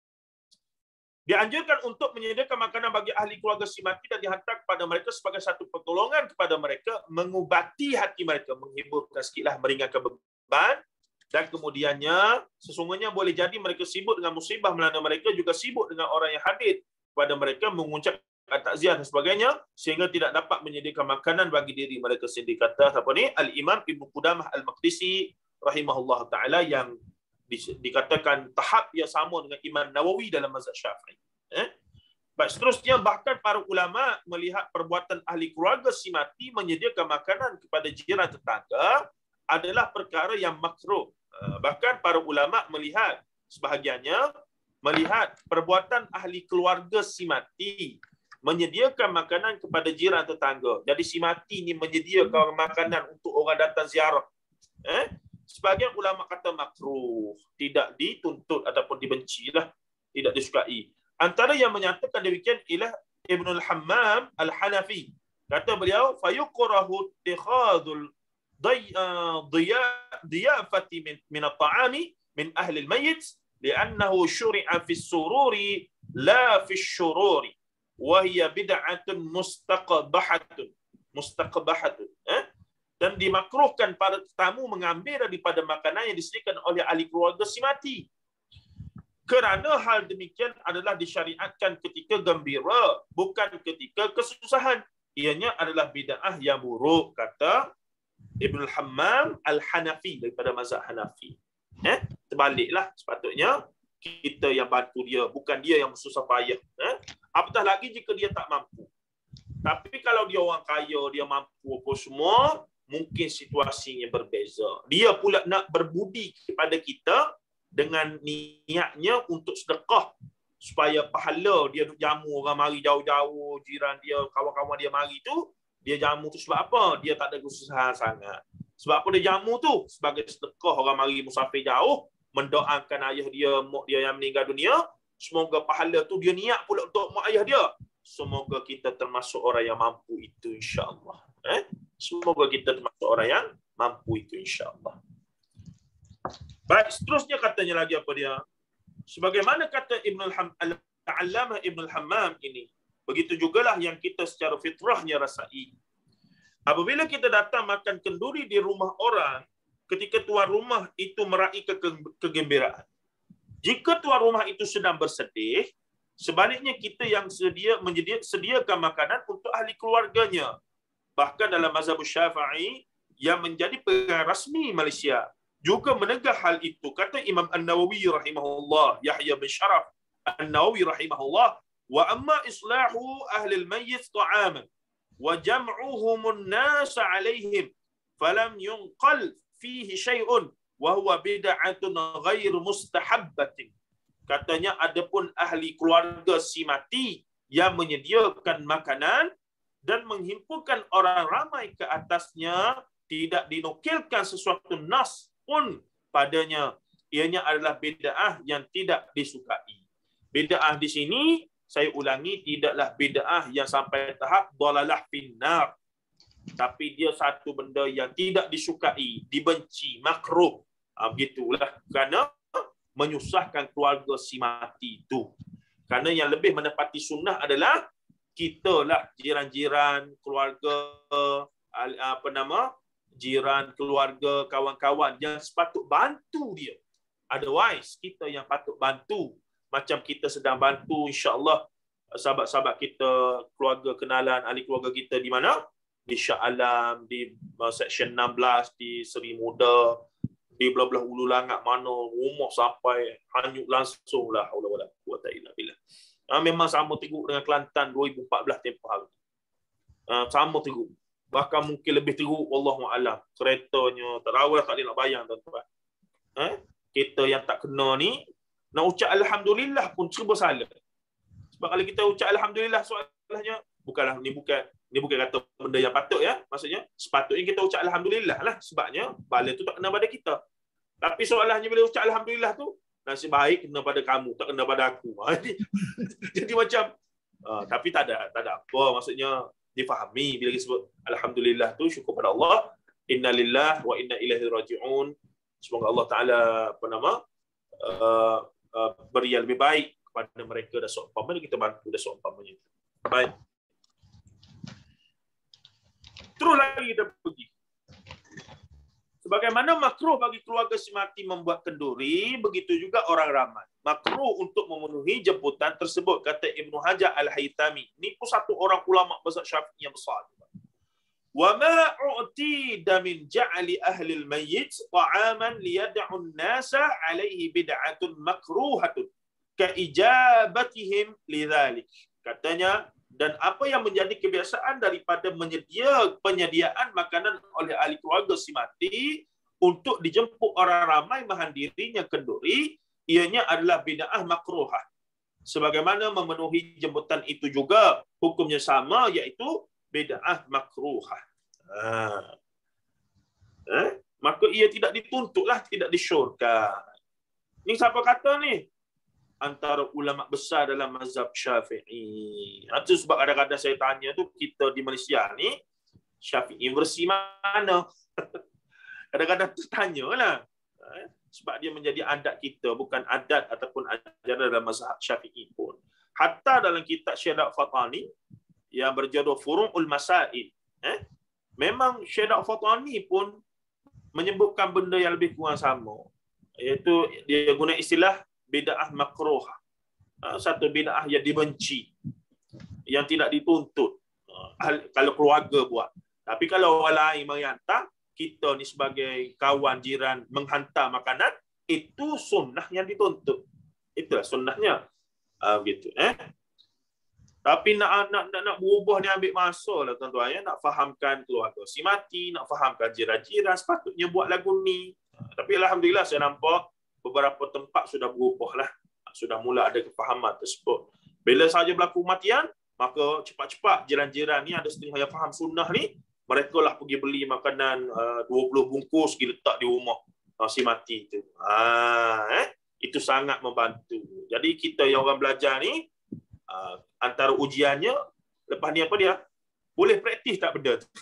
Dianjurkan untuk menyediakan makanan bagi ahli keluarga si mati dan dihantar kepada mereka sebagai satu pertolongan kepada mereka, mengubati hati mereka, menghiburkan sikitlah, meringankan beban. Dan kemudiannya, sesungguhnya boleh jadi mereka sibuk dengan musibah melanda mereka, juga sibuk dengan orang yang hadir kepada mereka, mengucapkan takziah dan sebagainya, sehingga tidak dapat menyediakan makanan bagi diri mereka sendiri. Kata siapa ni? Al-Imam Ibnu Qudamah Al-Maqdisi rahimahullah ta'ala, yang dikatakan tahap yang sama dengan Imam Nawawi dalam mazhab Syafi'i. Baik, seterusnya, bahkan para ulama melihat perbuatan ahli keluarga si mati menyediakan makanan kepada jiran tetangga adalah perkara yang makruh. Bahkan para ulama melihat, sebahagiannya melihat perbuatan ahli keluarga si mati menyediakan makanan kepada jiran tetangga. Jadi si mati ni menyediakan makanan untuk orang datang ziarah. Sebagian ulama kata makruh, tidak dituntut ataupun dibencilah, tidak disukai. Antara yang menyatakan demikian ialah Ibn al-Hammam al-Hanafi. Kata beliau, fayuqrahu ittikhadul diyafati min at-ta'ami min ahli al-mayyit li'annahu syuri'a fi as-sururi la fi asy-syururi wa hiya bid'atun mustaqbahatun. Dan dimakruhkan para tetamu mengambil daripada makanan yang disediakan oleh ahli keluarga si mati. Kerana hal demikian adalah disyariatkan ketika gembira, bukan ketika kesusahan. Ianya adalah bid'ah yang buruk, kata Ibn al-Hammam al-Hanafi daripada mazhab Hanafi. Terbaliklah, sepatutnya kita yang bantu dia, bukan dia yang susah payah. Apatah lagi jika dia tak mampu. Tapi kalau dia orang kaya, dia mampu apa semua, mungkin situasinya berbeza. Dia pula nak berbudi kepada kita dengan niatnya untuk sedekah, supaya pahala dia jamu orang mari jauh-jauh, jiran dia, kawan-kawan dia mari tu, dia jamu tu sebab apa? Dia tak ada kesusahan sangat. Sebab apa dia jamu tu? Sebagai sedekah, orang mari musafir jauh, mendoakan ayah dia, mak dia yang meninggal dunia, semoga pahala tu dia niat pula untuk mak ayah dia. Semoga kita termasuk orang yang mampu itu, insya-Allah. Semoga kita termasuk orang yang mampu itu, insya-Allah. Baik, seterusnya katanya lagi apa dia? Sebagaimana kata Al-Allamah Ibn al-Hammam ini, begitu jugalah yang kita secara fitrahnya rasai. Apabila kita datang makan kenduri di rumah orang, ketika tuan rumah itu meraih kegembiraan. Jika tuan rumah itu sedang bersedih, sebaliknya kita yang sediakan makanan untuk ahli keluarganya. Bahkan dalam mazhab Syafi'i yang menjadi pegangan rasmi Malaysia juga menegah hal itu. Kata Imam An-Nawawi rahimahullah, Yahya bin Sharaf An-Nawawi rahimahullah, wa amma islahu ahli al-mayyit ta'aman wa jam'uhumun nas 'alaihim falam yunqal fihi syai'un wa huwa bid'atun ghair mustahabbatin. Katanya adapun ahli keluarga si mati yang menyediakan makanan dan menghimpunkan orang ramai ke atasnya, tidak dinukilkan sesuatu nas pun padanya. Ianya adalah bid'ah yang tidak disukai. Bid'ah di sini, saya ulangi, tidaklah bid'ah yang sampai tahap dhalalah finnar. Tapi dia satu benda yang tidak disukai, dibenci, makruh. Begitulah. Kerana menyusahkan keluarga si mati itu. Kerana yang lebih menepati sunnah adalah kita lah, jiran-jiran, keluarga, jiran, keluarga, kawan-kawan yang sepatut bantu dia. Otherwise, kita yang patut bantu. Macam kita sedang bantu, insya-Allah, sahabat-sahabat kita, keluarga kenalan, ahli keluarga kita di mana? Di Shah Alam, di Seksyen 16, di Seri Muda, di belah-belah Ulu Langat mana, rumah sampai hanyut langsung lah. Memang sama teruk dengan Kelantan 2014 tempoh hari. Sama teruk. Bahkan mungkin lebih teruk, wallahualam. Keretanya, terawih tak boleh nak bayang, tuan-tuan. Kita yang tak kena ni, nak ucap Alhamdulillah pun serba salah. Sebab kalau kita ucap Alhamdulillah, soalnya, bukanlah, ni bukan kata benda yang patut ya. Maksudnya, sepatutnya kita ucap Alhamdulillah lah. Sebabnya, bala tu tak kena pada kita. Tapi soalannya bila ucap Alhamdulillah tu, nasib baik kena pada kamu, tak kena pada aku. Jadi macam, tapi tak ada apa. Maksudnya, difahami bila disebut Alhamdulillah tu, syukur pada Allah. Inna lillah wa inna ilaihi raji'un. Semoga Allah Ta'ala beri yang lebih baik kepada mereka dan seumpamanya kita bantu dan seumpamanya. Baik. Terus lagi kita pergi. Sebagaimana makruh bagi keluarga si mati membuat kenduri, begitu juga orang ramai. Makruh untuk memenuhi jemputan tersebut, kata Ibnu Hajar Al-Haytami. Ini pun satu orang ulama mazhab Syafi'i yang besar. Wa ma u'tida min ja'ali ahli al-mayyit ta'aman liyad'u an-nasa 'alaihi bid'atun makruhatun ka ijabatihim lidzalik. Katanya, dan apa yang menjadi kebiasaan daripada penyediaan makanan oleh ahli keluarga si mati untuk dijemput orang ramai menghadirinya kenduri, ianya adalah bid'ah makruhah. Sebagaimana memenuhi jemputan itu juga hukumnya sama, iaitu bid'ah makruhah. Maka ia tidak dituntutlah, tidak disyorkan. Ini siapa kata ni? Antara ulama besar dalam mazhab Syafi'i. Itu sebab kadang-kadang saya tanya tu, kita di Malaysia ni Syafi'i versi mana? Kadang-kadang tu tanyalah. Sebab dia menjadi adat kita, bukan adat ataupun ajaran dalam mazhab Syafi'i pun. Hatta dalam kitab Syekh Al-Fatani yang berjudul Furu'ul Masail, memang Syekh Al-Fatani pun menyebutkan benda yang lebih kurang sama. Iaitu dia guna istilah bid'ah makruhah. Satu bid'ah yang dibenci, yang tidak dituntut kalau keluarga buat. Tapi kalau orang lain menghantar, kita ni sebagai kawan jiran menghantar makanan, itu sunnah yang dituntut. Itulah sunnahnya. Begitu. Tapi nak berubah ni ambil masa lah, tuan-tuan. Nak fahamkan keluarga si mati, nak fahamkan jiran-jiran, sepatutnya buat lagu ni. Tapi alhamdulillah saya nampak beberapa tempat sudah berubah lah. Sudah mula ada kefahaman tersebut. Bila saja berlaku kematian, maka cepat-cepat jiran-jiran ni ada setengah yang faham sunnah ni, mereka lah pergi beli makanan 20 bungkus pergi letak di rumah si mati itu. Itu sangat membantu. Jadi kita yang orang belajar ni, antara ujiannya, lepas ni apa dia? Boleh praktis tak benda tu?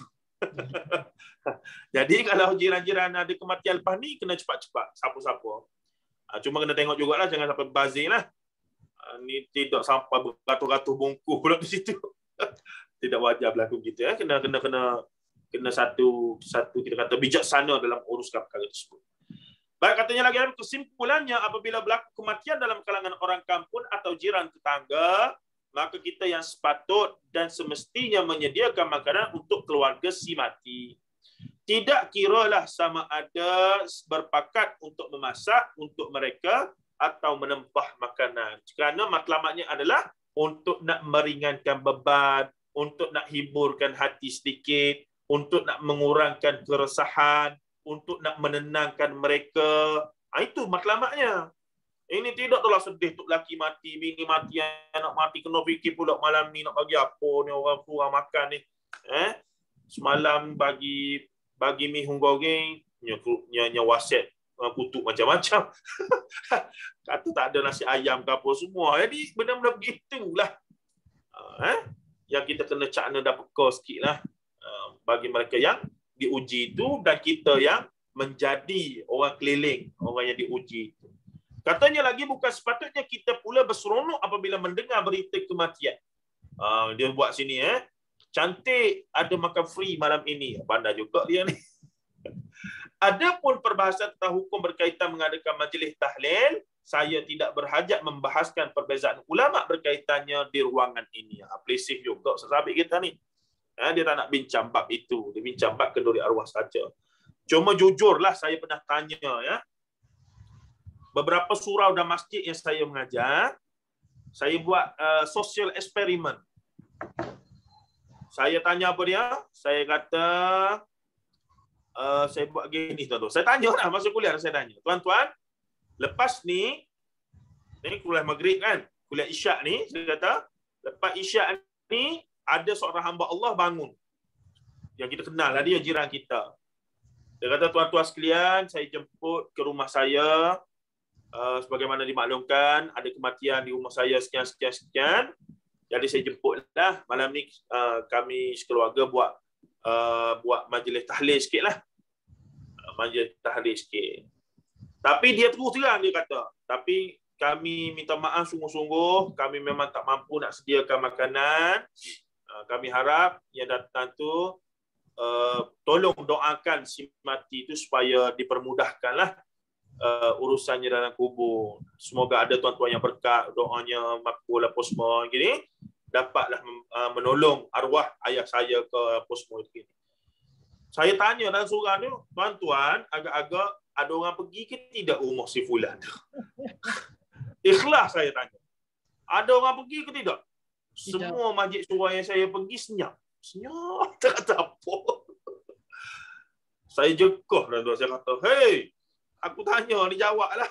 Jadi kalau jiran-jiran ada kematian lepas ni, kena cepat-cepat. Siapa-siapa. Cuma kena tengok jugalah, jangan sampai bazir lah. Ni tidak sampai beratus-ratus bungkus pula di situ. Tidak wajar berlaku begitu. Kena satu kita kata bijaksana dalam uruskan perkara tersebut. Baik, katanya lagi, kesimpulannya apabila berlaku kematian dalam kalangan orang kampung atau jiran tetangga, maka kita yang sepatut dan semestinya menyediakan makanan untuk keluarga si mati. Tidak kiralah sama ada berpakat untuk memasak untuk mereka atau menempah makanan. Kerana matlamatnya adalah untuk nak meringankan beban, untuk nak hiburkan hati sedikit, untuk nak mengurangkan keresahan, untuk nak menenangkan mereka. Itu matlamatnya. Ini tidak telah sedih tok laki mati, bini mati, anak mati, kena fikir pula malam ni nak bagi apa ni, orang kurang makan ni. Semalam bagi mi hung goreng, nya wasiat kutuk macam-macam. Kata tak ada nasi ayam ke apa semua. Jadi benda-benda begitulah. Yang kita kena cakna dan peka sikit lah. Bagi mereka yang diuji itu dan kita yang menjadi orang keliling, orang yang diuji itu. Katanya lagi, bukan sepatutnya kita pula berseronok apabila mendengar berita kematian. Dia buat sini, cantik, ada makan free malam ini. Pandai juga dia ni. Adapun perbahasan tentang hukum berkaitan mengadakan majlis tahlil, saya tidak berhajat membahaskan perbezaan ulama berkaitannya di ruangan ini. Aplisif juga sahabat kita ni. Dia tak nak bincang bab itu. Dia bincang bab kenduri arwah saja. Cuma jujurlah saya pernah tanya, ya. Beberapa surau dan masjid yang saya mengajar, saya buat social experiment. Saya tanya apa dia? Saya kata, saya buat gini, tuan-tuan. Saya tanya lah, masa kuliah saya tanya. Tuan-tuan, lepas ni kuliah maghrib kan, kuliah isyak ni, saya kata, lepas isyak ni, ada seorang hamba Allah bangun. Yang kita kenal lah, dia jiran kita. Dia kata, tuan-tuan sekalian, saya jemput ke rumah saya, sebagaimana dimaklumkan, ada kematian di rumah saya sekian. Jadi saya jemputlah malam ni, kami sekeluarga buat majlis tahlil sikit lah. Majlis tahlil sikit. Tapi dia terus terang, dia kata, tapi kami minta maaf sungguh-sungguh, kami memang tak mampu nak sediakan makanan. Kami harap yang datang tu tolong doakan si mati itu supaya dipermudahkanlah urusannya dalam kubur. Semoga ada tuan-tuan yang berkat, doanya makbul apa semua gini, dapatlah menolong arwah ayah saya ke apa semua gini. Saya tanya dalam surah tu, tuan-tuan, agak-agak ada orang pergi ke tidak rumah si fulan tu? Ikhlas saya tanya. Ada orang pergi ke tidak? Semua masjid surau yang saya pergi senyap. Senyap, tak kata apa. Saya jekah dan saya kata, "Hei, aku tanya, ni jawablah."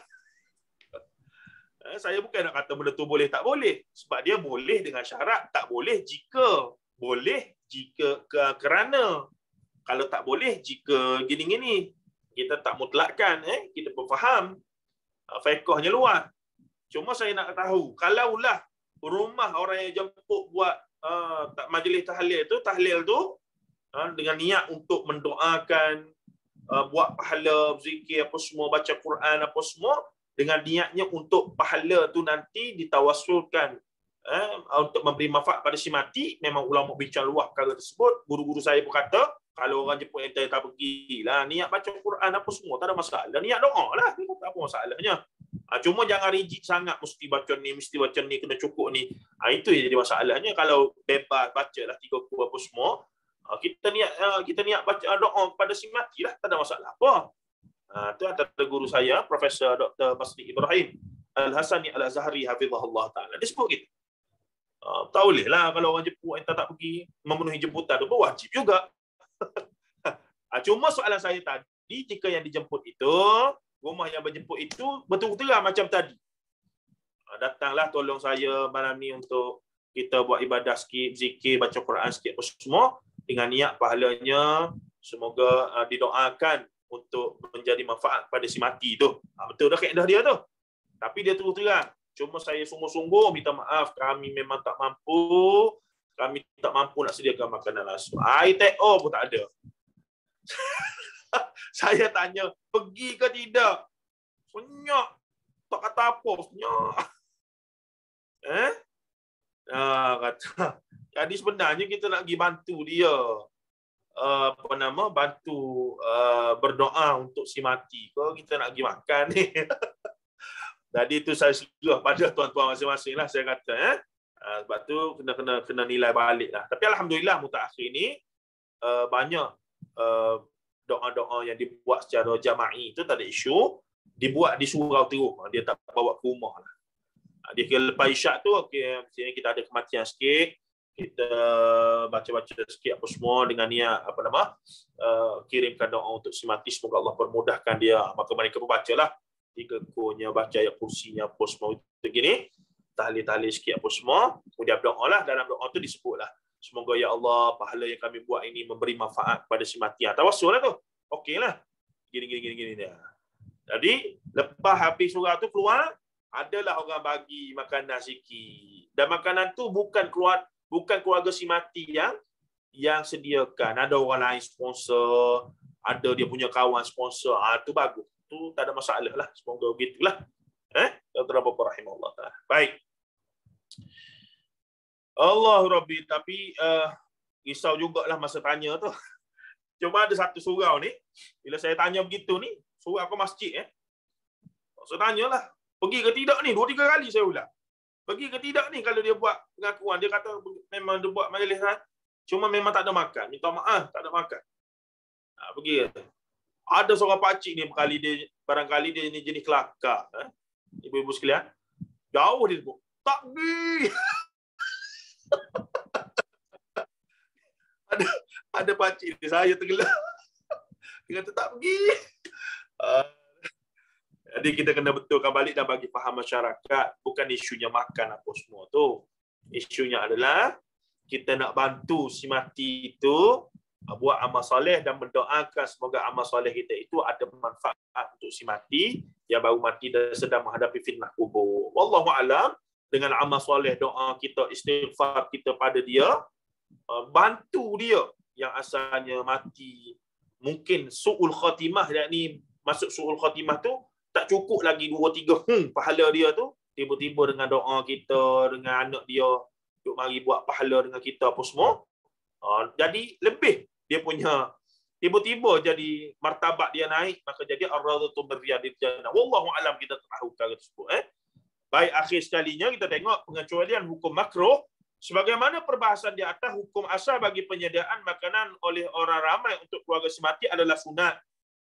Saya bukan nak kata benda tu boleh tak boleh. Sebab dia boleh dengan syarat, tak boleh jika. Boleh jika kerana. Kalau tak boleh jika gini-gini. Kita tak mutlakkan. Kita pun faham. Fiqhnya luas. Cuma saya nak tahu, kalaulah rumah orang yang jemput buat majlis tahlil tu dengan niat untuk mendoakan, buat pahala, berzikir apa semua, baca Quran apa semua, dengan niatnya untuk pahala tu nanti ditawassulkan untuk memberi manfaat pada si mati. Memang ulama bincang luas perkara tersebut. Guru-guru saya pun kata, kalau orang jemput ente tak pergilah, niat baca Quran apa semua, tak ada masalah. Niat doa lah, tak apa masalahnya. Cuma jangan rigid sangat, mesti baca ni, kena cukup ni. Itu yang jadi masalahnya. Kalau bebas, bacalah 3 ku apa semua, kita niat baca doa pada si mati lah, tak ada masalah apa. Itu antara guru saya, Profesor Dr. Basri Ibrahim Al-Hasani Al-Azhari hafizahullah ta'ala. Dia sebut gitu. Tak boleh lah kalau orang jemput ente tak pergi, memenuhi jemputan itu wajib juga. Cuma soalan saya tadi, jika yang dijemput itu, rumah yang berjemput itu betul-betul macam tadi, datanglah tolong saya malam ni untuk kita buat ibadah sikit, zikir, baca Quran sikit apa semua, dengan niat pahalanya semoga didoakan untuk menjadi manfaat pada si mati tu. Betul dah kaedah dia tu. Tapi dia terus terang, cuma saya sungguh-sungguh minta maaf, kami memang tak mampu, nak sediakan makanan langsung. ITO pun tak ada. Saya tanya, pergi ke tidak? Senyap. Tak kata apa, senyap. Kata. Jadi sebenarnya kita nak pergi bantu dia. Bantu berdoa untuk si mati. Kalau kita nak pergi makan ni. Jadi itu saya serah pada tuan-tuan masing-masing lah, saya kata. Sebab tu kena nilai balik lah. Tapi alhamdulillah mutakhir ni banyak doa-doa yang dibuat secara jama'i itu tak ada isu, dibuat di surau terus, dia tak bawa ke rumah lah. Dia kira lepas isyak tu, okey, misalnya kita ada kematian sikit, kita baca-baca sikit apa semua dengan niat kirimkan doa untuk si mati, semoga Allah permudahkan dia, maka mereka pun bacalah 3 kunya, baca ayat kursinya apa semua itu gini, tahlil-tahlil sikit apa semua, kemudian doa lah. Dalam doa tu disebutlah, semoga ya Allah pahala yang kami buat ini memberi manfaat pada si mati. Tawassul lah tu. Okeylah. Gini dia. Jadi lepas habis surah tu keluar, adalah orang bagi makanan sikit. Dan makanan tu bukan keluarga si mati yang sediakan. Ada orang lain sponsor, ada dia punya kawan sponsor. Tu bagus. Tu tak ada masalah lah. Semoga begitulah. Terdapat rahimahullah ta'ala. Baik. Allah Rabbi, tapi risau jugalah masa tanya tu. Cuma ada satu surau ni, bila saya tanya begitu ni, surau ke masjid saya tanyalah, pergi ke tidak ni? 2-3 kali saya ulang. Pergi ke tidak ni kalau dia buat pengakuan. Dia kata memang dia buat majlis, cuma memang tak ada makan. Minta maaf, tak ada makan. Pergi. Ada seorang pakcik ni, barangkali dia ni jenis kelakar. Ibu-ibu sekalian. Jauh dia sebut. Tak pergi. ada pakcik ni, saya tenggelam. Dia kata tak pergi. Jadi kita kena betulkan balik dan bagi faham masyarakat. Bukan isunya makan apa semua tu. Isunya adalah kita nak bantu si mati itu buat amal soleh dan mendoakan semoga amal soleh kita itu ada manfaat untuk si mati yang baru mati dan sedang menghadapi fitnah kubur. Wallahu a'lam, dengan amal soleh, doa kita, istighfar kita pada dia, bantu dia yang asalnya mati mungkin su'ul khatimah. Yakni masuk su'ul khatimah tu tak cukup lagi 2-3 pahala dia tu, tiba-tiba dengan doa kita, dengan anak dia duk mari buat pahala dengan kita apa semua, jadi lebih dia punya, tiba-tiba jadi martabat dia naik, maka jadi ar-radatu birriyadil jannah. Wallahu alam, kita tahu perkara tersebut. Baik, akhir sekalinya kita tengok pengecualian hukum makruh. Sebagaimana perbahasan di atas, hukum asal bagi penyediaan makanan oleh orang ramai untuk keluarga si mati adalah sunat.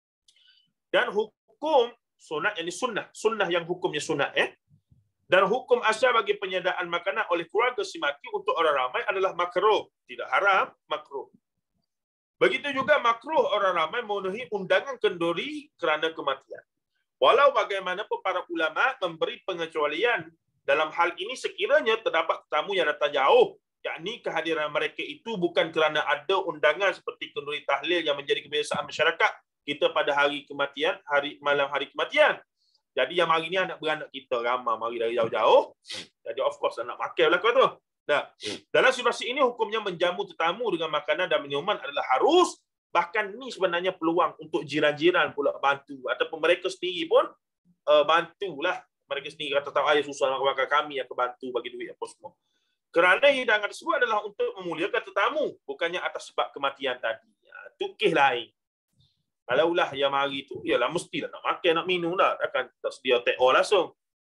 Dan hukum sunat yang sunnah yang hukumnya sunat. Dan hukum asal bagi penyediaan makanan oleh keluarga si mati untuk orang ramai adalah makruh. Tidak haram, makruh. Begitu juga makruh orang ramai memenuhi undangan kenduri kerana kematian. Walau bagaimanapun para ulama memberi pengecualian dalam hal ini sekiranya terdapat tetamu yang datang jauh, yakni kehadiran mereka itu bukan kerana ada undangan seperti kenduri tahlil yang menjadi kebiasaan masyarakat kita pada hari kematian, malam hari kematian. Jadi yang hari ni anak beranak kita ramai mari dari jauh-jauh. Jadi of course nak makan lah kau tu. Nah, dalam situasi ini hukumnya menjamu tetamu dengan makanan dan minuman adalah harus. Bahkan ni sebenarnya peluang untuk jiran-jiran pula bantu, ataupun mereka sendiri pun bantulah. Mereka sendiri kata tahu ayah susah nak makan, kami yang bantu bagi duit apa semua. Kerana hidangan tersebut adalah untuk memuliakan tetamu, bukannya atas sebab kematian tadi. Itu kes lain. Kalau lah yang mari tu, ialah mestilah nak makan, nak minum dah. Takkan tak sedia take all langsung.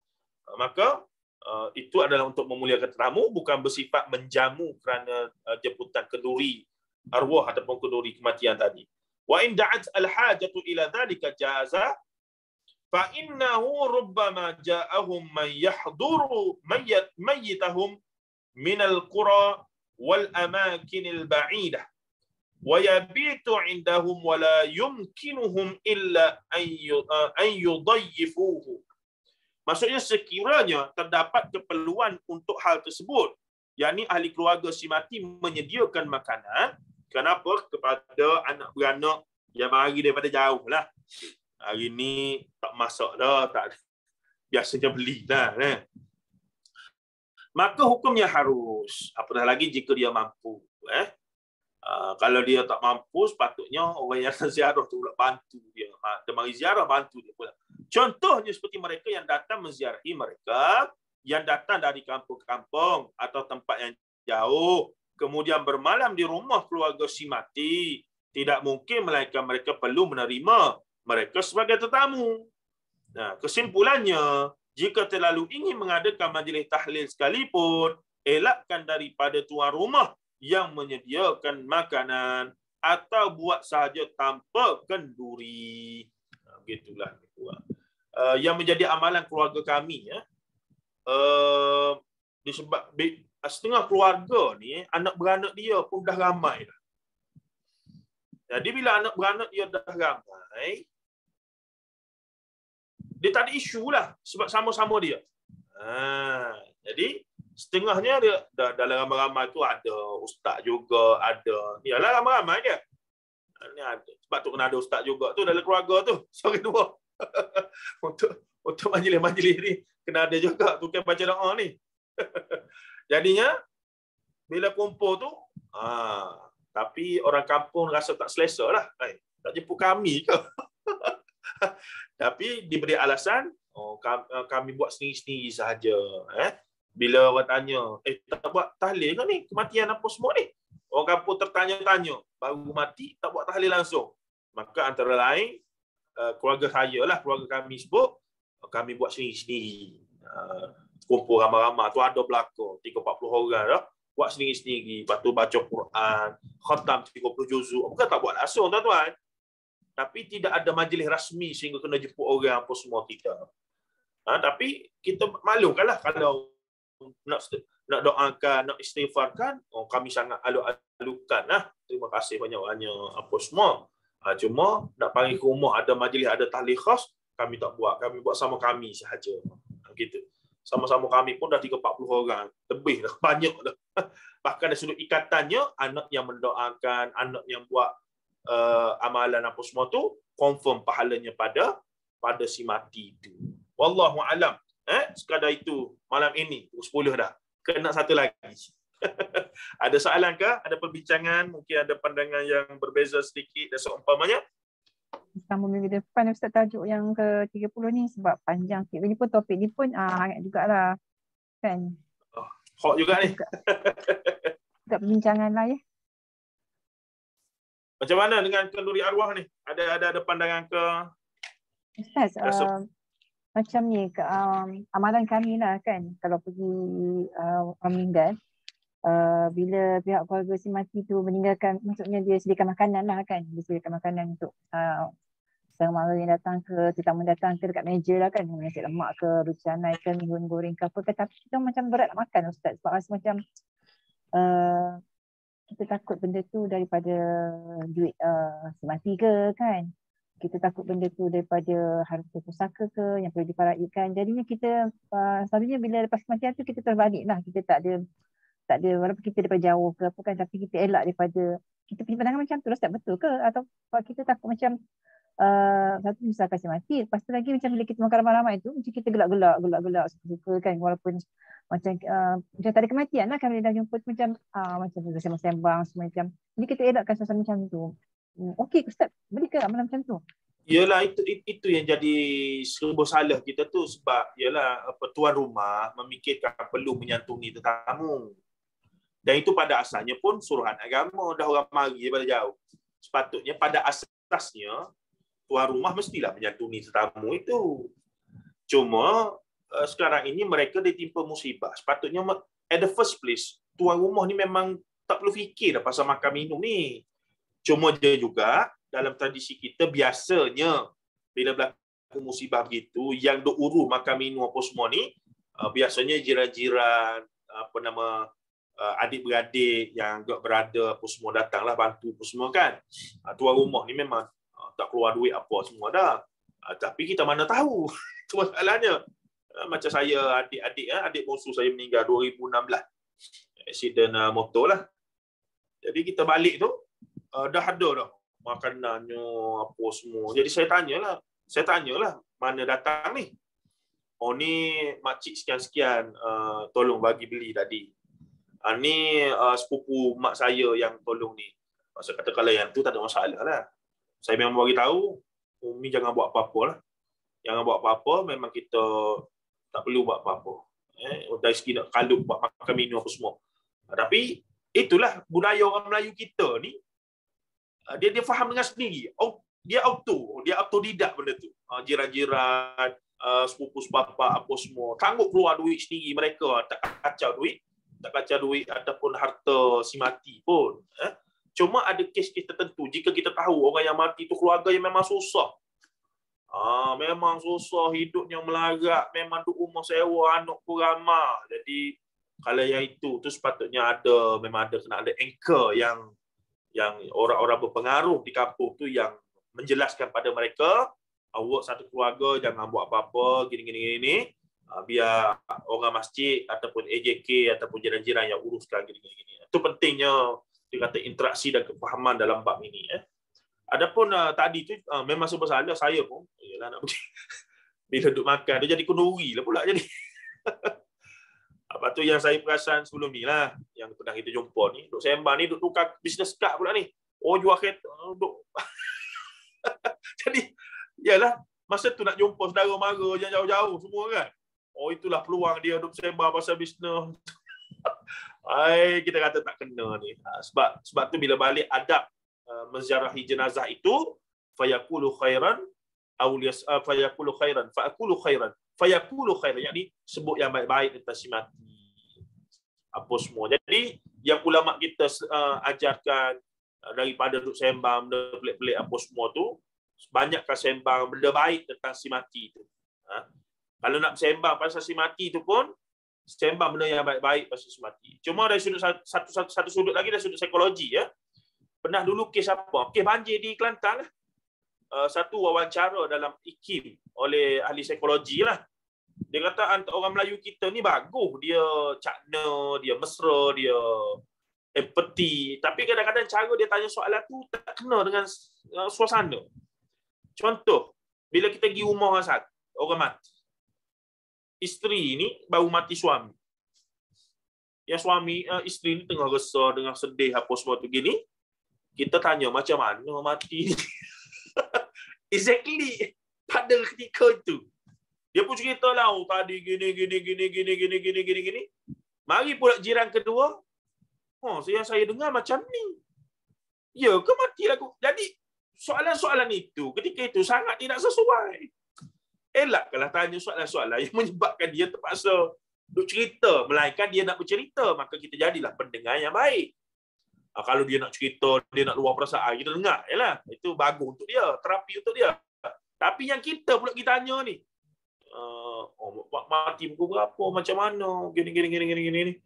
Maka, itu adalah untuk memuliakan tetamu, bukan bersifat menjamu kerana jemputan kenduri arwah ataupun kenduri kematian tadi. Wa in da'at al-hajatu ila dhalika jaza, fa innahu rubbama ja'ahum man yahduru mayyitahum min al-qura wal amakin al-ba'idah. وَيَبِيتُ عِنْدَهُمْ وَلَا يُمْكِنُهُمْ إِلَّا أَنْ يُضَيِّفُوهُ. Maksudnya sekiranya terdapat keperluan untuk hal tersebut, yakni ahli keluarga si mati menyediakan makanan, kenapa? Kepada anak beranak yang mari daripada jauh lah. Hari ni tak masak dah, tak biasanya beli dah. Maka hukumnya harus. Apatah lagi jika dia mampu. Kalau dia tak mampu, sepatutnya orang yang ziarah tu pula bantu dia. Dia mari ziarah, bantu dia pula. Contohnya seperti mereka yang datang menziarahi mereka, yang datang dari kampung-kampung atau tempat yang jauh, kemudian bermalam di rumah keluarga si mati. Tidak mungkin melainkan mereka perlu menerima mereka sebagai tetamu. Nah, kesimpulannya, jika terlalu ingin mengadakan majlis tahlil sekalipun, elakkan daripada tuan rumah yang menyediakan makanan atau buat sahaja tanpa kenduri. Begitulah. Yang menjadi amalan keluarga kami, disebab setengah keluarga ni anak beranak dia pun dah ramai dah. Jadi bila anak beranak dia dah ramai, dia tak ada isu lah sebab sama-sama dia. Jadi setengahnya dia dalam ramai-ramai tu ada ustaz juga, ada. Yalah ramai-ramai dia. Ni ada. Sebab tu kena ada ustaz juga tu dalam keluarga tu. Sorry dua. untuk majlis-majlis ni kena ada juga tu kan baca doa ni. Jadinya bila kumpul tu, tapi orang kampung rasa tak selesa lah. Tak jemput kami ke? Tapi diberi alasan, kami buat sendiri-sendiri sahaja. Bila orang tanya, tak buat tahlil ke ni? Kematian apa semua ni? Orang kampung tertanya-tanya, baru mati tak buat tahlil langsung. Maka antara lain keluarga saya lah, keluarga kami sebut, kami buat sendiri-sendiri. Kumpul ramai-ramai tu ada belakang 30-40 orang dah, buat sendiri-sendiri. Lepas tu baca Quran, khatam 30 juzuk. Bukan tak buat langsung tuan-tuan. Tapi tidak ada majlis rasmi sehingga kena jemput orang apa semua tidak. Tapi kita maklumkanlah kalau nak doakan, nak istighfarkan, kami sangat alu-alukan lah. Terima kasih banyak-banyak apa semua. Cuma nak panggil ke rumah ada majlis, ada tahlil khas, kami tak buat. Kami buat sama kami sahaja. Gitu. Sama-sama kami pun dah 30-40 orang. Lebih dah, banyak dah. Bahkan dari sudut ikatannya, anak yang mendoakan, anak yang buat amalan apa semua tu, confirm pahalanya pada si mati itu. Wallahu alam. Sekadar itu malam ini, pukul 10 dah. Kena satu lagi. Ada soalan ke? Ada perbincangan? Mungkin ada pandangan yang berbeza sedikit dan seumpamanya? Sama minggu depan Ustaz tajuk yang ke-30 ni sebab panjang sikit. Ini pun topik ni pun hangat jugalah. Kan? Hot juga ni. Juga perbincangan lah ya. Macam mana dengan kenduri arwah ni? Ada pandangan ke? Ustaz, macam ni amalan kami lah kan, kalau pergi orang meninggal, bila pihak keluarga si mati tu meninggalkan, maksudnya dia sediakan makanan lah kan, dia sediakan makanan untuk saudara yang datang ke, tetamu datang ke dekat meja lah kan, nasi lemak ke, roti canai ke, mihun goreng ke apa ke, tapi kita macam berat nak makan Ustaz, sebab rasa macam kita takut benda tu daripada duit si mati ke kan. Kita takut benda tu daripada harta pusaka ke yang perlu diparaikan. Jadinya kita selalunya bila lepas kematian tu kita terbalik lah. Kita tak ada walaupun kita daripada jauh ke apa kan, tapi kita elak daripada, kita punya pandangan macam tu lah, tak betul ke? Atau kita takut macam satu misal kasih mati, lepas tu lagi macam bila kita makan ramai-ramai tu macam kita gelak-gelak suka-suka kan, walaupun macam tak ada kematian lah kan, bila dah jumpa tu macam sembang-sembang semacam. Jadi kita elakkan suasana macam tu. Okey Ustaz, boleh ke amalan macam tu? Yalah, itu yang jadi serba salah kita tu, sebab yalah tuan rumah memikirkan perlu menyantuni tetamu. Dan itu pada asalnya pun suruhan agama, dah orang mari daripada jauh. Sepatutnya pada asasnya tuan rumah mestilah menyantuni tetamu itu. Cuma sekarang ini mereka ditimpa musibah. Sepatutnya at the first place tuan rumah ni memang tak perlu fikir dah pasal makan minum ni. Cuma dia juga dalam tradisi kita biasanya bila berlaku musibah begitu, yang duk urus makan minum apa semua ni, biasanya jiran-jiran, adik-beradik yang duk berada apa semua datanglah bantu apa semua kan. Tuan rumah ni memang tak keluar duit apa semua dah. Tapi kita mana tahu. Itu masalahnya. Macam saya, adik bongsu saya meninggal 2016. Aksiden motor lah. Jadi kita balik tu, dah ada dah makanannya apa semua. Jadi saya tanyalah mana datang ni. Oh ni makcik sekian-sekian tolong bagi beli tadi. Ni sepupu mak saya yang tolong ni. Saya kata kalau yang tu tak ada masalah lah. Saya memang bagi tahu, Umi jangan buat apa-apa lah. Jangan buat apa-apa, memang kita tak perlu buat apa-apa. Dari segi nak kalup buat makan minum apa semua. Tapi itulah budaya orang Melayu kita ni. Dia faham dengan sendiri. Dia autodidak benda tu. Jiran-jiran, sepupu-sepupu apa semua. Sanggup keluar duit sendiri mereka. Tak kacau duit ataupun harta si mati pun. Cuma ada kes-kes tertentu. Jika kita tahu orang yang mati tu keluarga yang memang susah. Memang susah, hidupnya melarat. Memang duk rumah sewa, anak pun ramah. Jadi kalau yang itu tu sepatutnya memang kena ada anchor yang orang-orang berpengaruh di kampung tu yang menjelaskan pada mereka, awak satu keluarga jangan buat apa-apa gini. Biar orang masjid ataupun AJK ataupun jiran-jiran yang uruskan gini. Itu pentingnya dia kata interaksi dan kefahaman dalam bab ini. Adapun tadi tu memang sebab saya pun yalah nak pergi bila duduk makan dia jadi kenduri lah pula jadi. Apa tu yang saya perasan sebelum ni lah, yang pernah kita jumpa ni, duk sembang ni, duk tukar business card pula ni. Jual kereta, duk. Jadi, yalah, masa tu nak jumpa saudara mara yang jauh-jauh semua kan. Itulah peluang dia duk sembang pasal bisnes. Kita kata tak kena ni. Sebab tu bila balik adab menziarahi jenazah itu, fayaqulu khairan fayaqulu khairan fa'aqulu khairan fayaqulu khairan, yakni sebut yang baik-baik tentang si mati. Apa semua. Jadi yang ulama kita ajarkan daripada duk sembang benda pelik-pelik apa semua tu, banyakkan sembang benda baik tentang si mati tu. Kalau nak sembang pasal si mati tu pun sembang benda yang baik-baik pasal si mati. Cuma dari sudut satu sudut lagi, dari sudut psikologi ya. Pernah dulu kes apa? Kes banjir di Kelantan lah. Satu wawancara dalam IKIM oleh ahli psikologi lah. Dia kata orang Melayu kita ni bagus, dia cakna, dia mesra, dia empati, tapi kadang-kadang cara dia tanya soalan tu tak kena dengan suasana. Contoh, bila kita pergi rumah orang mati, isteri ni baru mati suami. Yang suami, isteri ni tengah resah, tengah sedih apa semua tu gini, kita tanya macam mana mati ni. Exactly pada ketika itu dia pun cerita lah, tadi gini. Mari pula jiran kedua, yang saya dengar macam ni. Ya ke mati aku? Jadi soalan-soalan itu ketika itu sangat tidak sesuai. Elaklah tanya soalan-soalan yang menyebabkan dia terpaksa duk cerita, melainkan dia nak bercerita, maka kita jadilah pendengar yang baik. Kalau dia nak cerita, dia nak luar perasaan, kita dengar. Yalah, itu bagus untuk dia, terapi untuk dia. Tapi yang kita pula kita tanya ni, mati pukul berapa, macam mana, gini.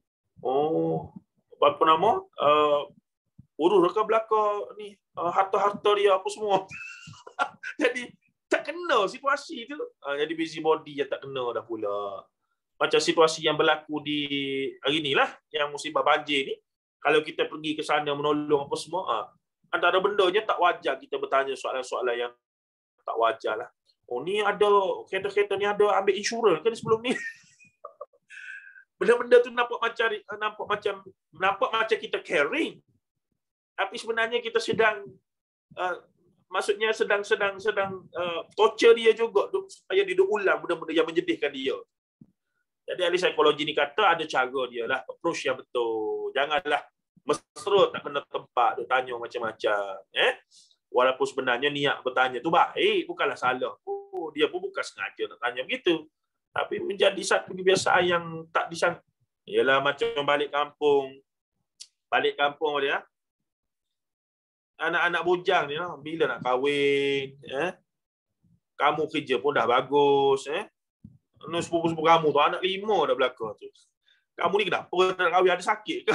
Apa nama? Urus ke belakang ni, harta-harta dia apa semua. Jadi tak kena situasi tu. Jadi busybody yang tak kena dah pula. Macam situasi yang berlaku di hari ni lah, yang musibah banjir ni. Kalau kita pergi ke sana menolong apa semua, antara bendanya tak wajar kita bertanya soalan-soalan yang tak wajar lah. Ni ada, kereta-kereta ni ada ambil insurans kan sebelum ni? Benda-benda tu nampak macam kita caring. Tapi sebenarnya kita sedang torture dia juga supaya dia ulang benda-benda yang menyedihkan dia. Jadi ahli psikologi ni kata ada cara dia lah, approach yang betul. Janganlah mesra tak kena tempat, dia tanya macam-macam. Walaupun sebenarnya niat bertanya tu baik, bukanlah salah. Dia pun bukan sengaja nak tanya begitu. Tapi menjadi satu kebiasaan yang tak disangka. Ialah macam balik kampung dia. Anak-anak bujang ni lah, bila nak kahwin, kamu kerja pun dah bagus, sepupu-sepupu kamu tu anak 5 dah belakang tu. Kamu ni kenapa nak kahwin, ada sakit ke?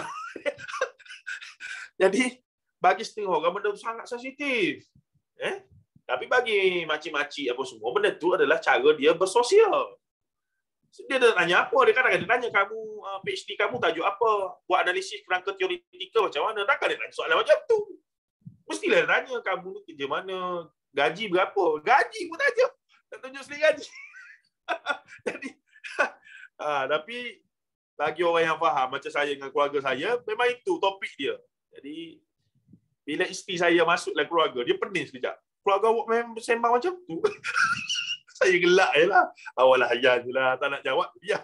Jadi bagi setengah orang benda tu sangat sensitif. Tapi bagi makcik-makcik apa semua, benda tu adalah cara dia bersosial. Dia tak tanya apa, dia kadang-kadang dia tanya kamu PhD kamu tajuk apa, buat analisis kerangka teoretikal macam mana, takkan dia tanya soalan macam tu. Mestilah dia tanya kamu ni kerja mana, gaji berapa, gaji pun tanya, tak tunjuk sendiri gaji. Jadi tapi bagi orang yang faham macam saya dengan keluarga saya, memang itu topik dia. Jadi bila isteri saya masuk dalam keluarga, dia pening sekejap. Keluarga awak memang sembang macam tu. Saya gelak je lah. Awalah hayan je lah. Tak nak jawab. Ya.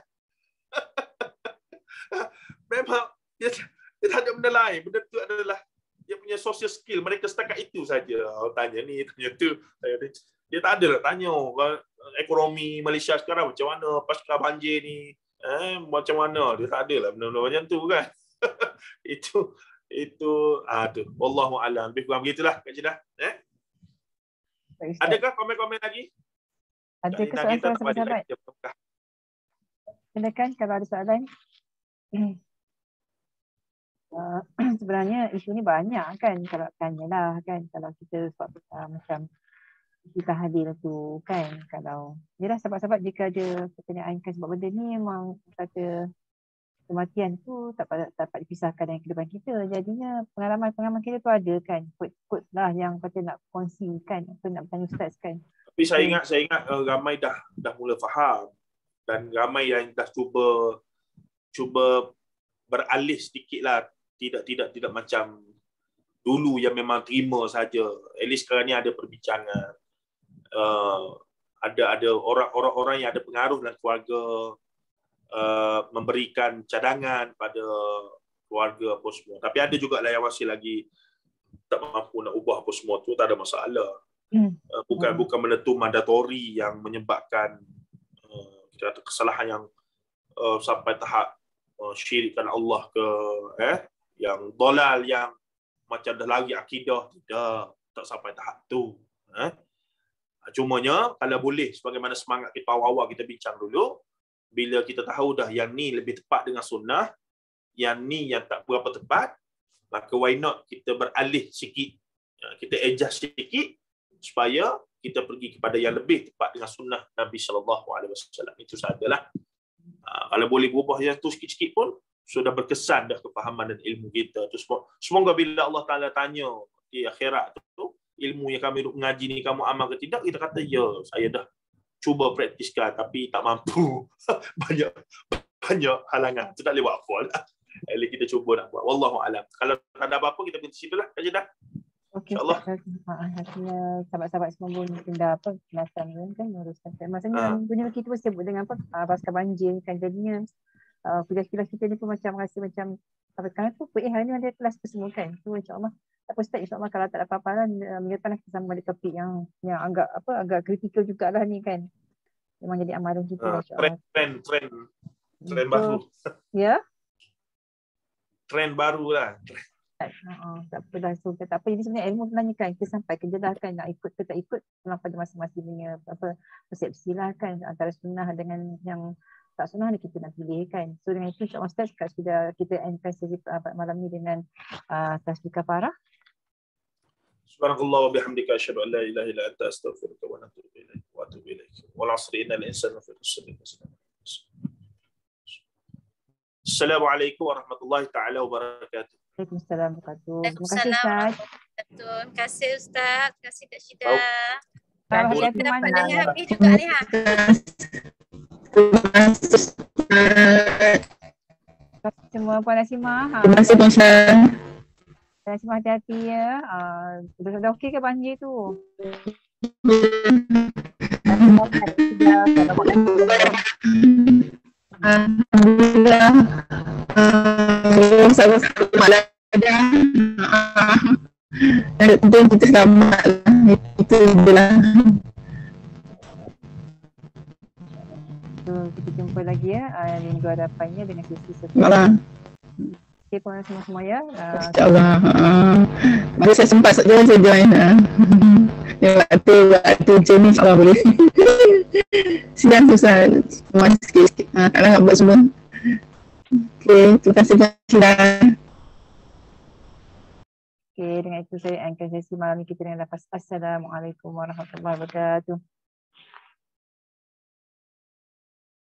Memang dia tak ada benda lain. Benda tu adalah dia punya social skill. Mereka setakat itu saja. Tanya ni, tanya tu. Dia tak ada nak tanya. Ekonomi Malaysia sekarang macam mana? Pasca banjir ni. Macam mana? Dia tak ada lah benda-benda macam tu kan. Itu wallahu a'lam. Lebih kurang begitulah Kak Jedah. Adakah komen-komen lagi? Ada ke soalan-soalan sahabat? Silakan kalau ada soalan. Sebenarnya isu ni banyak kan, kalau tanyalah kan, kalau kita macam kita hadir tu kan, kalau jelas sahabat-sahabat jika ada pertanyaan kan sebab benda ni memang kata kematian tu tak dapat dipisahkan dengan kehidupan kita. Jadinya pengalaman-pengalaman kita tu ada kan, quote lah yang kata nak kongsikan, apa nak bertanya ustaz kan. Tapi saya ingat ramai dah mula faham dan ramai yang dah cuba beralih sedikitlah, tidak macam dulu yang memang terima saja. At least sekarang ni ada perbincangan. Ada orang-orang yang ada pengaruh dalam keluarga, memberikan cadangan pada keluarga apa semua. Tapi ada juga lah yang masih lagi tak mampu nak ubah apa semua tu, tak ada masalah. Bukan menentu mandatori yang menyebabkan kita kata kesalahan yang sampai tahap syirikkan Allah ke yang dolal, yang macam dah lari akidah, tak sampai tahap tu. Cumanya kalau boleh, sebagaimana semangat kita awal-awal kita bincang dulu, bila kita tahu dah yang ni lebih tepat dengan sunnah, yang ni yang tak berapa tepat, maka why not kita beralih sikit, kita adjust sikit supaya kita pergi kepada yang lebih tepat dengan sunnah Nabi SAW. Itu sahajalah. Kalau boleh berubah yang tu sikit-sikit pun sudah berkesan dah kefahaman dan ilmu kita tu. Semoga bila Allah Ta'ala tanya di akhirat tu, ilmu yang kami mengaji ni kamu amal ke tidak, kita kata ya, saya dah cuba praktiskan tapi tak mampu. banyak halangan. Itu tak boleh buat apa lah. Kita cuba nak buat. Wallahu a'lam. Kalau tak ada apa-apa, kita berhenti situ lah. Kajian dah. Okey, Alhamdulillah, sahabat-sahabat semua pun mungkin dah penjelasan kan urusan. Maksudnya dunia kita pun sibuk dengan pasca banjir kan, jadinya kuliah-kuliah kita ni pun macam rasa macam sampai sekarang tu hari ni ada kelas semua kan. So insya-Allah tak apa Ustaz, insya-Allah kalau tak ada apa-apa lah minggu depan kita sama ada topik yang agak kritikal jugalah ni kan. Memang jadi amalan kita insya-Allah. Trend baru. Ya. Trend baru lah. Tak apalah. So, tak apa. Ini sebenarnya ilmu sebenarnya kan. Kita sampai kerja dah kan. Nak ikut ke tak ikut. Pada masing-masing punya persepsi lah kan. Antara sunnah dengan yang tak sunnah ni kita nak pilih kan. So dengan itu insyaAllah Ustaz sudah kita endkan sesi malam ni dengan tasbih kafarah. Subhanallah wa bihamdika asyhadu an la ilaha illa anta astaghfiruka wa atubu ilaik. Wal 'asri innal insana lafi khusr. Assalamualaikum warahmatullahi taala wabarakatuh. Waalaikumsalam warahmatullahi wabarakatuh. Terima kasih Ustaz. Terima kasih Kak Syida. Kita dapat dengar habis juga ni ha. Semua Puan Nasimah. Terima kasih Puan Syah. Puan Nasimah hati-hati ya. Sudah okey ke banjir tu? Alhamdulillah. Sama-sama malam ada. Dan kita selamat lah. Itu je lah. Kita jumpa lagi ya minggu hadapannya dengan sesi seterusnya. Malam. Okay, Puan semua ya. InsyaAllah. Mari saya sempat saja saya join. Waktu jenis insyaAllah boleh. Sidang susah. Masih sikit-sikit. Kalau nak buat semua. Okay, terima kasih. Okay, dengan itu saya angkat sesi malam ini kita dengan lafaz Assalamualaikum warahmatullahi wabarakatuh.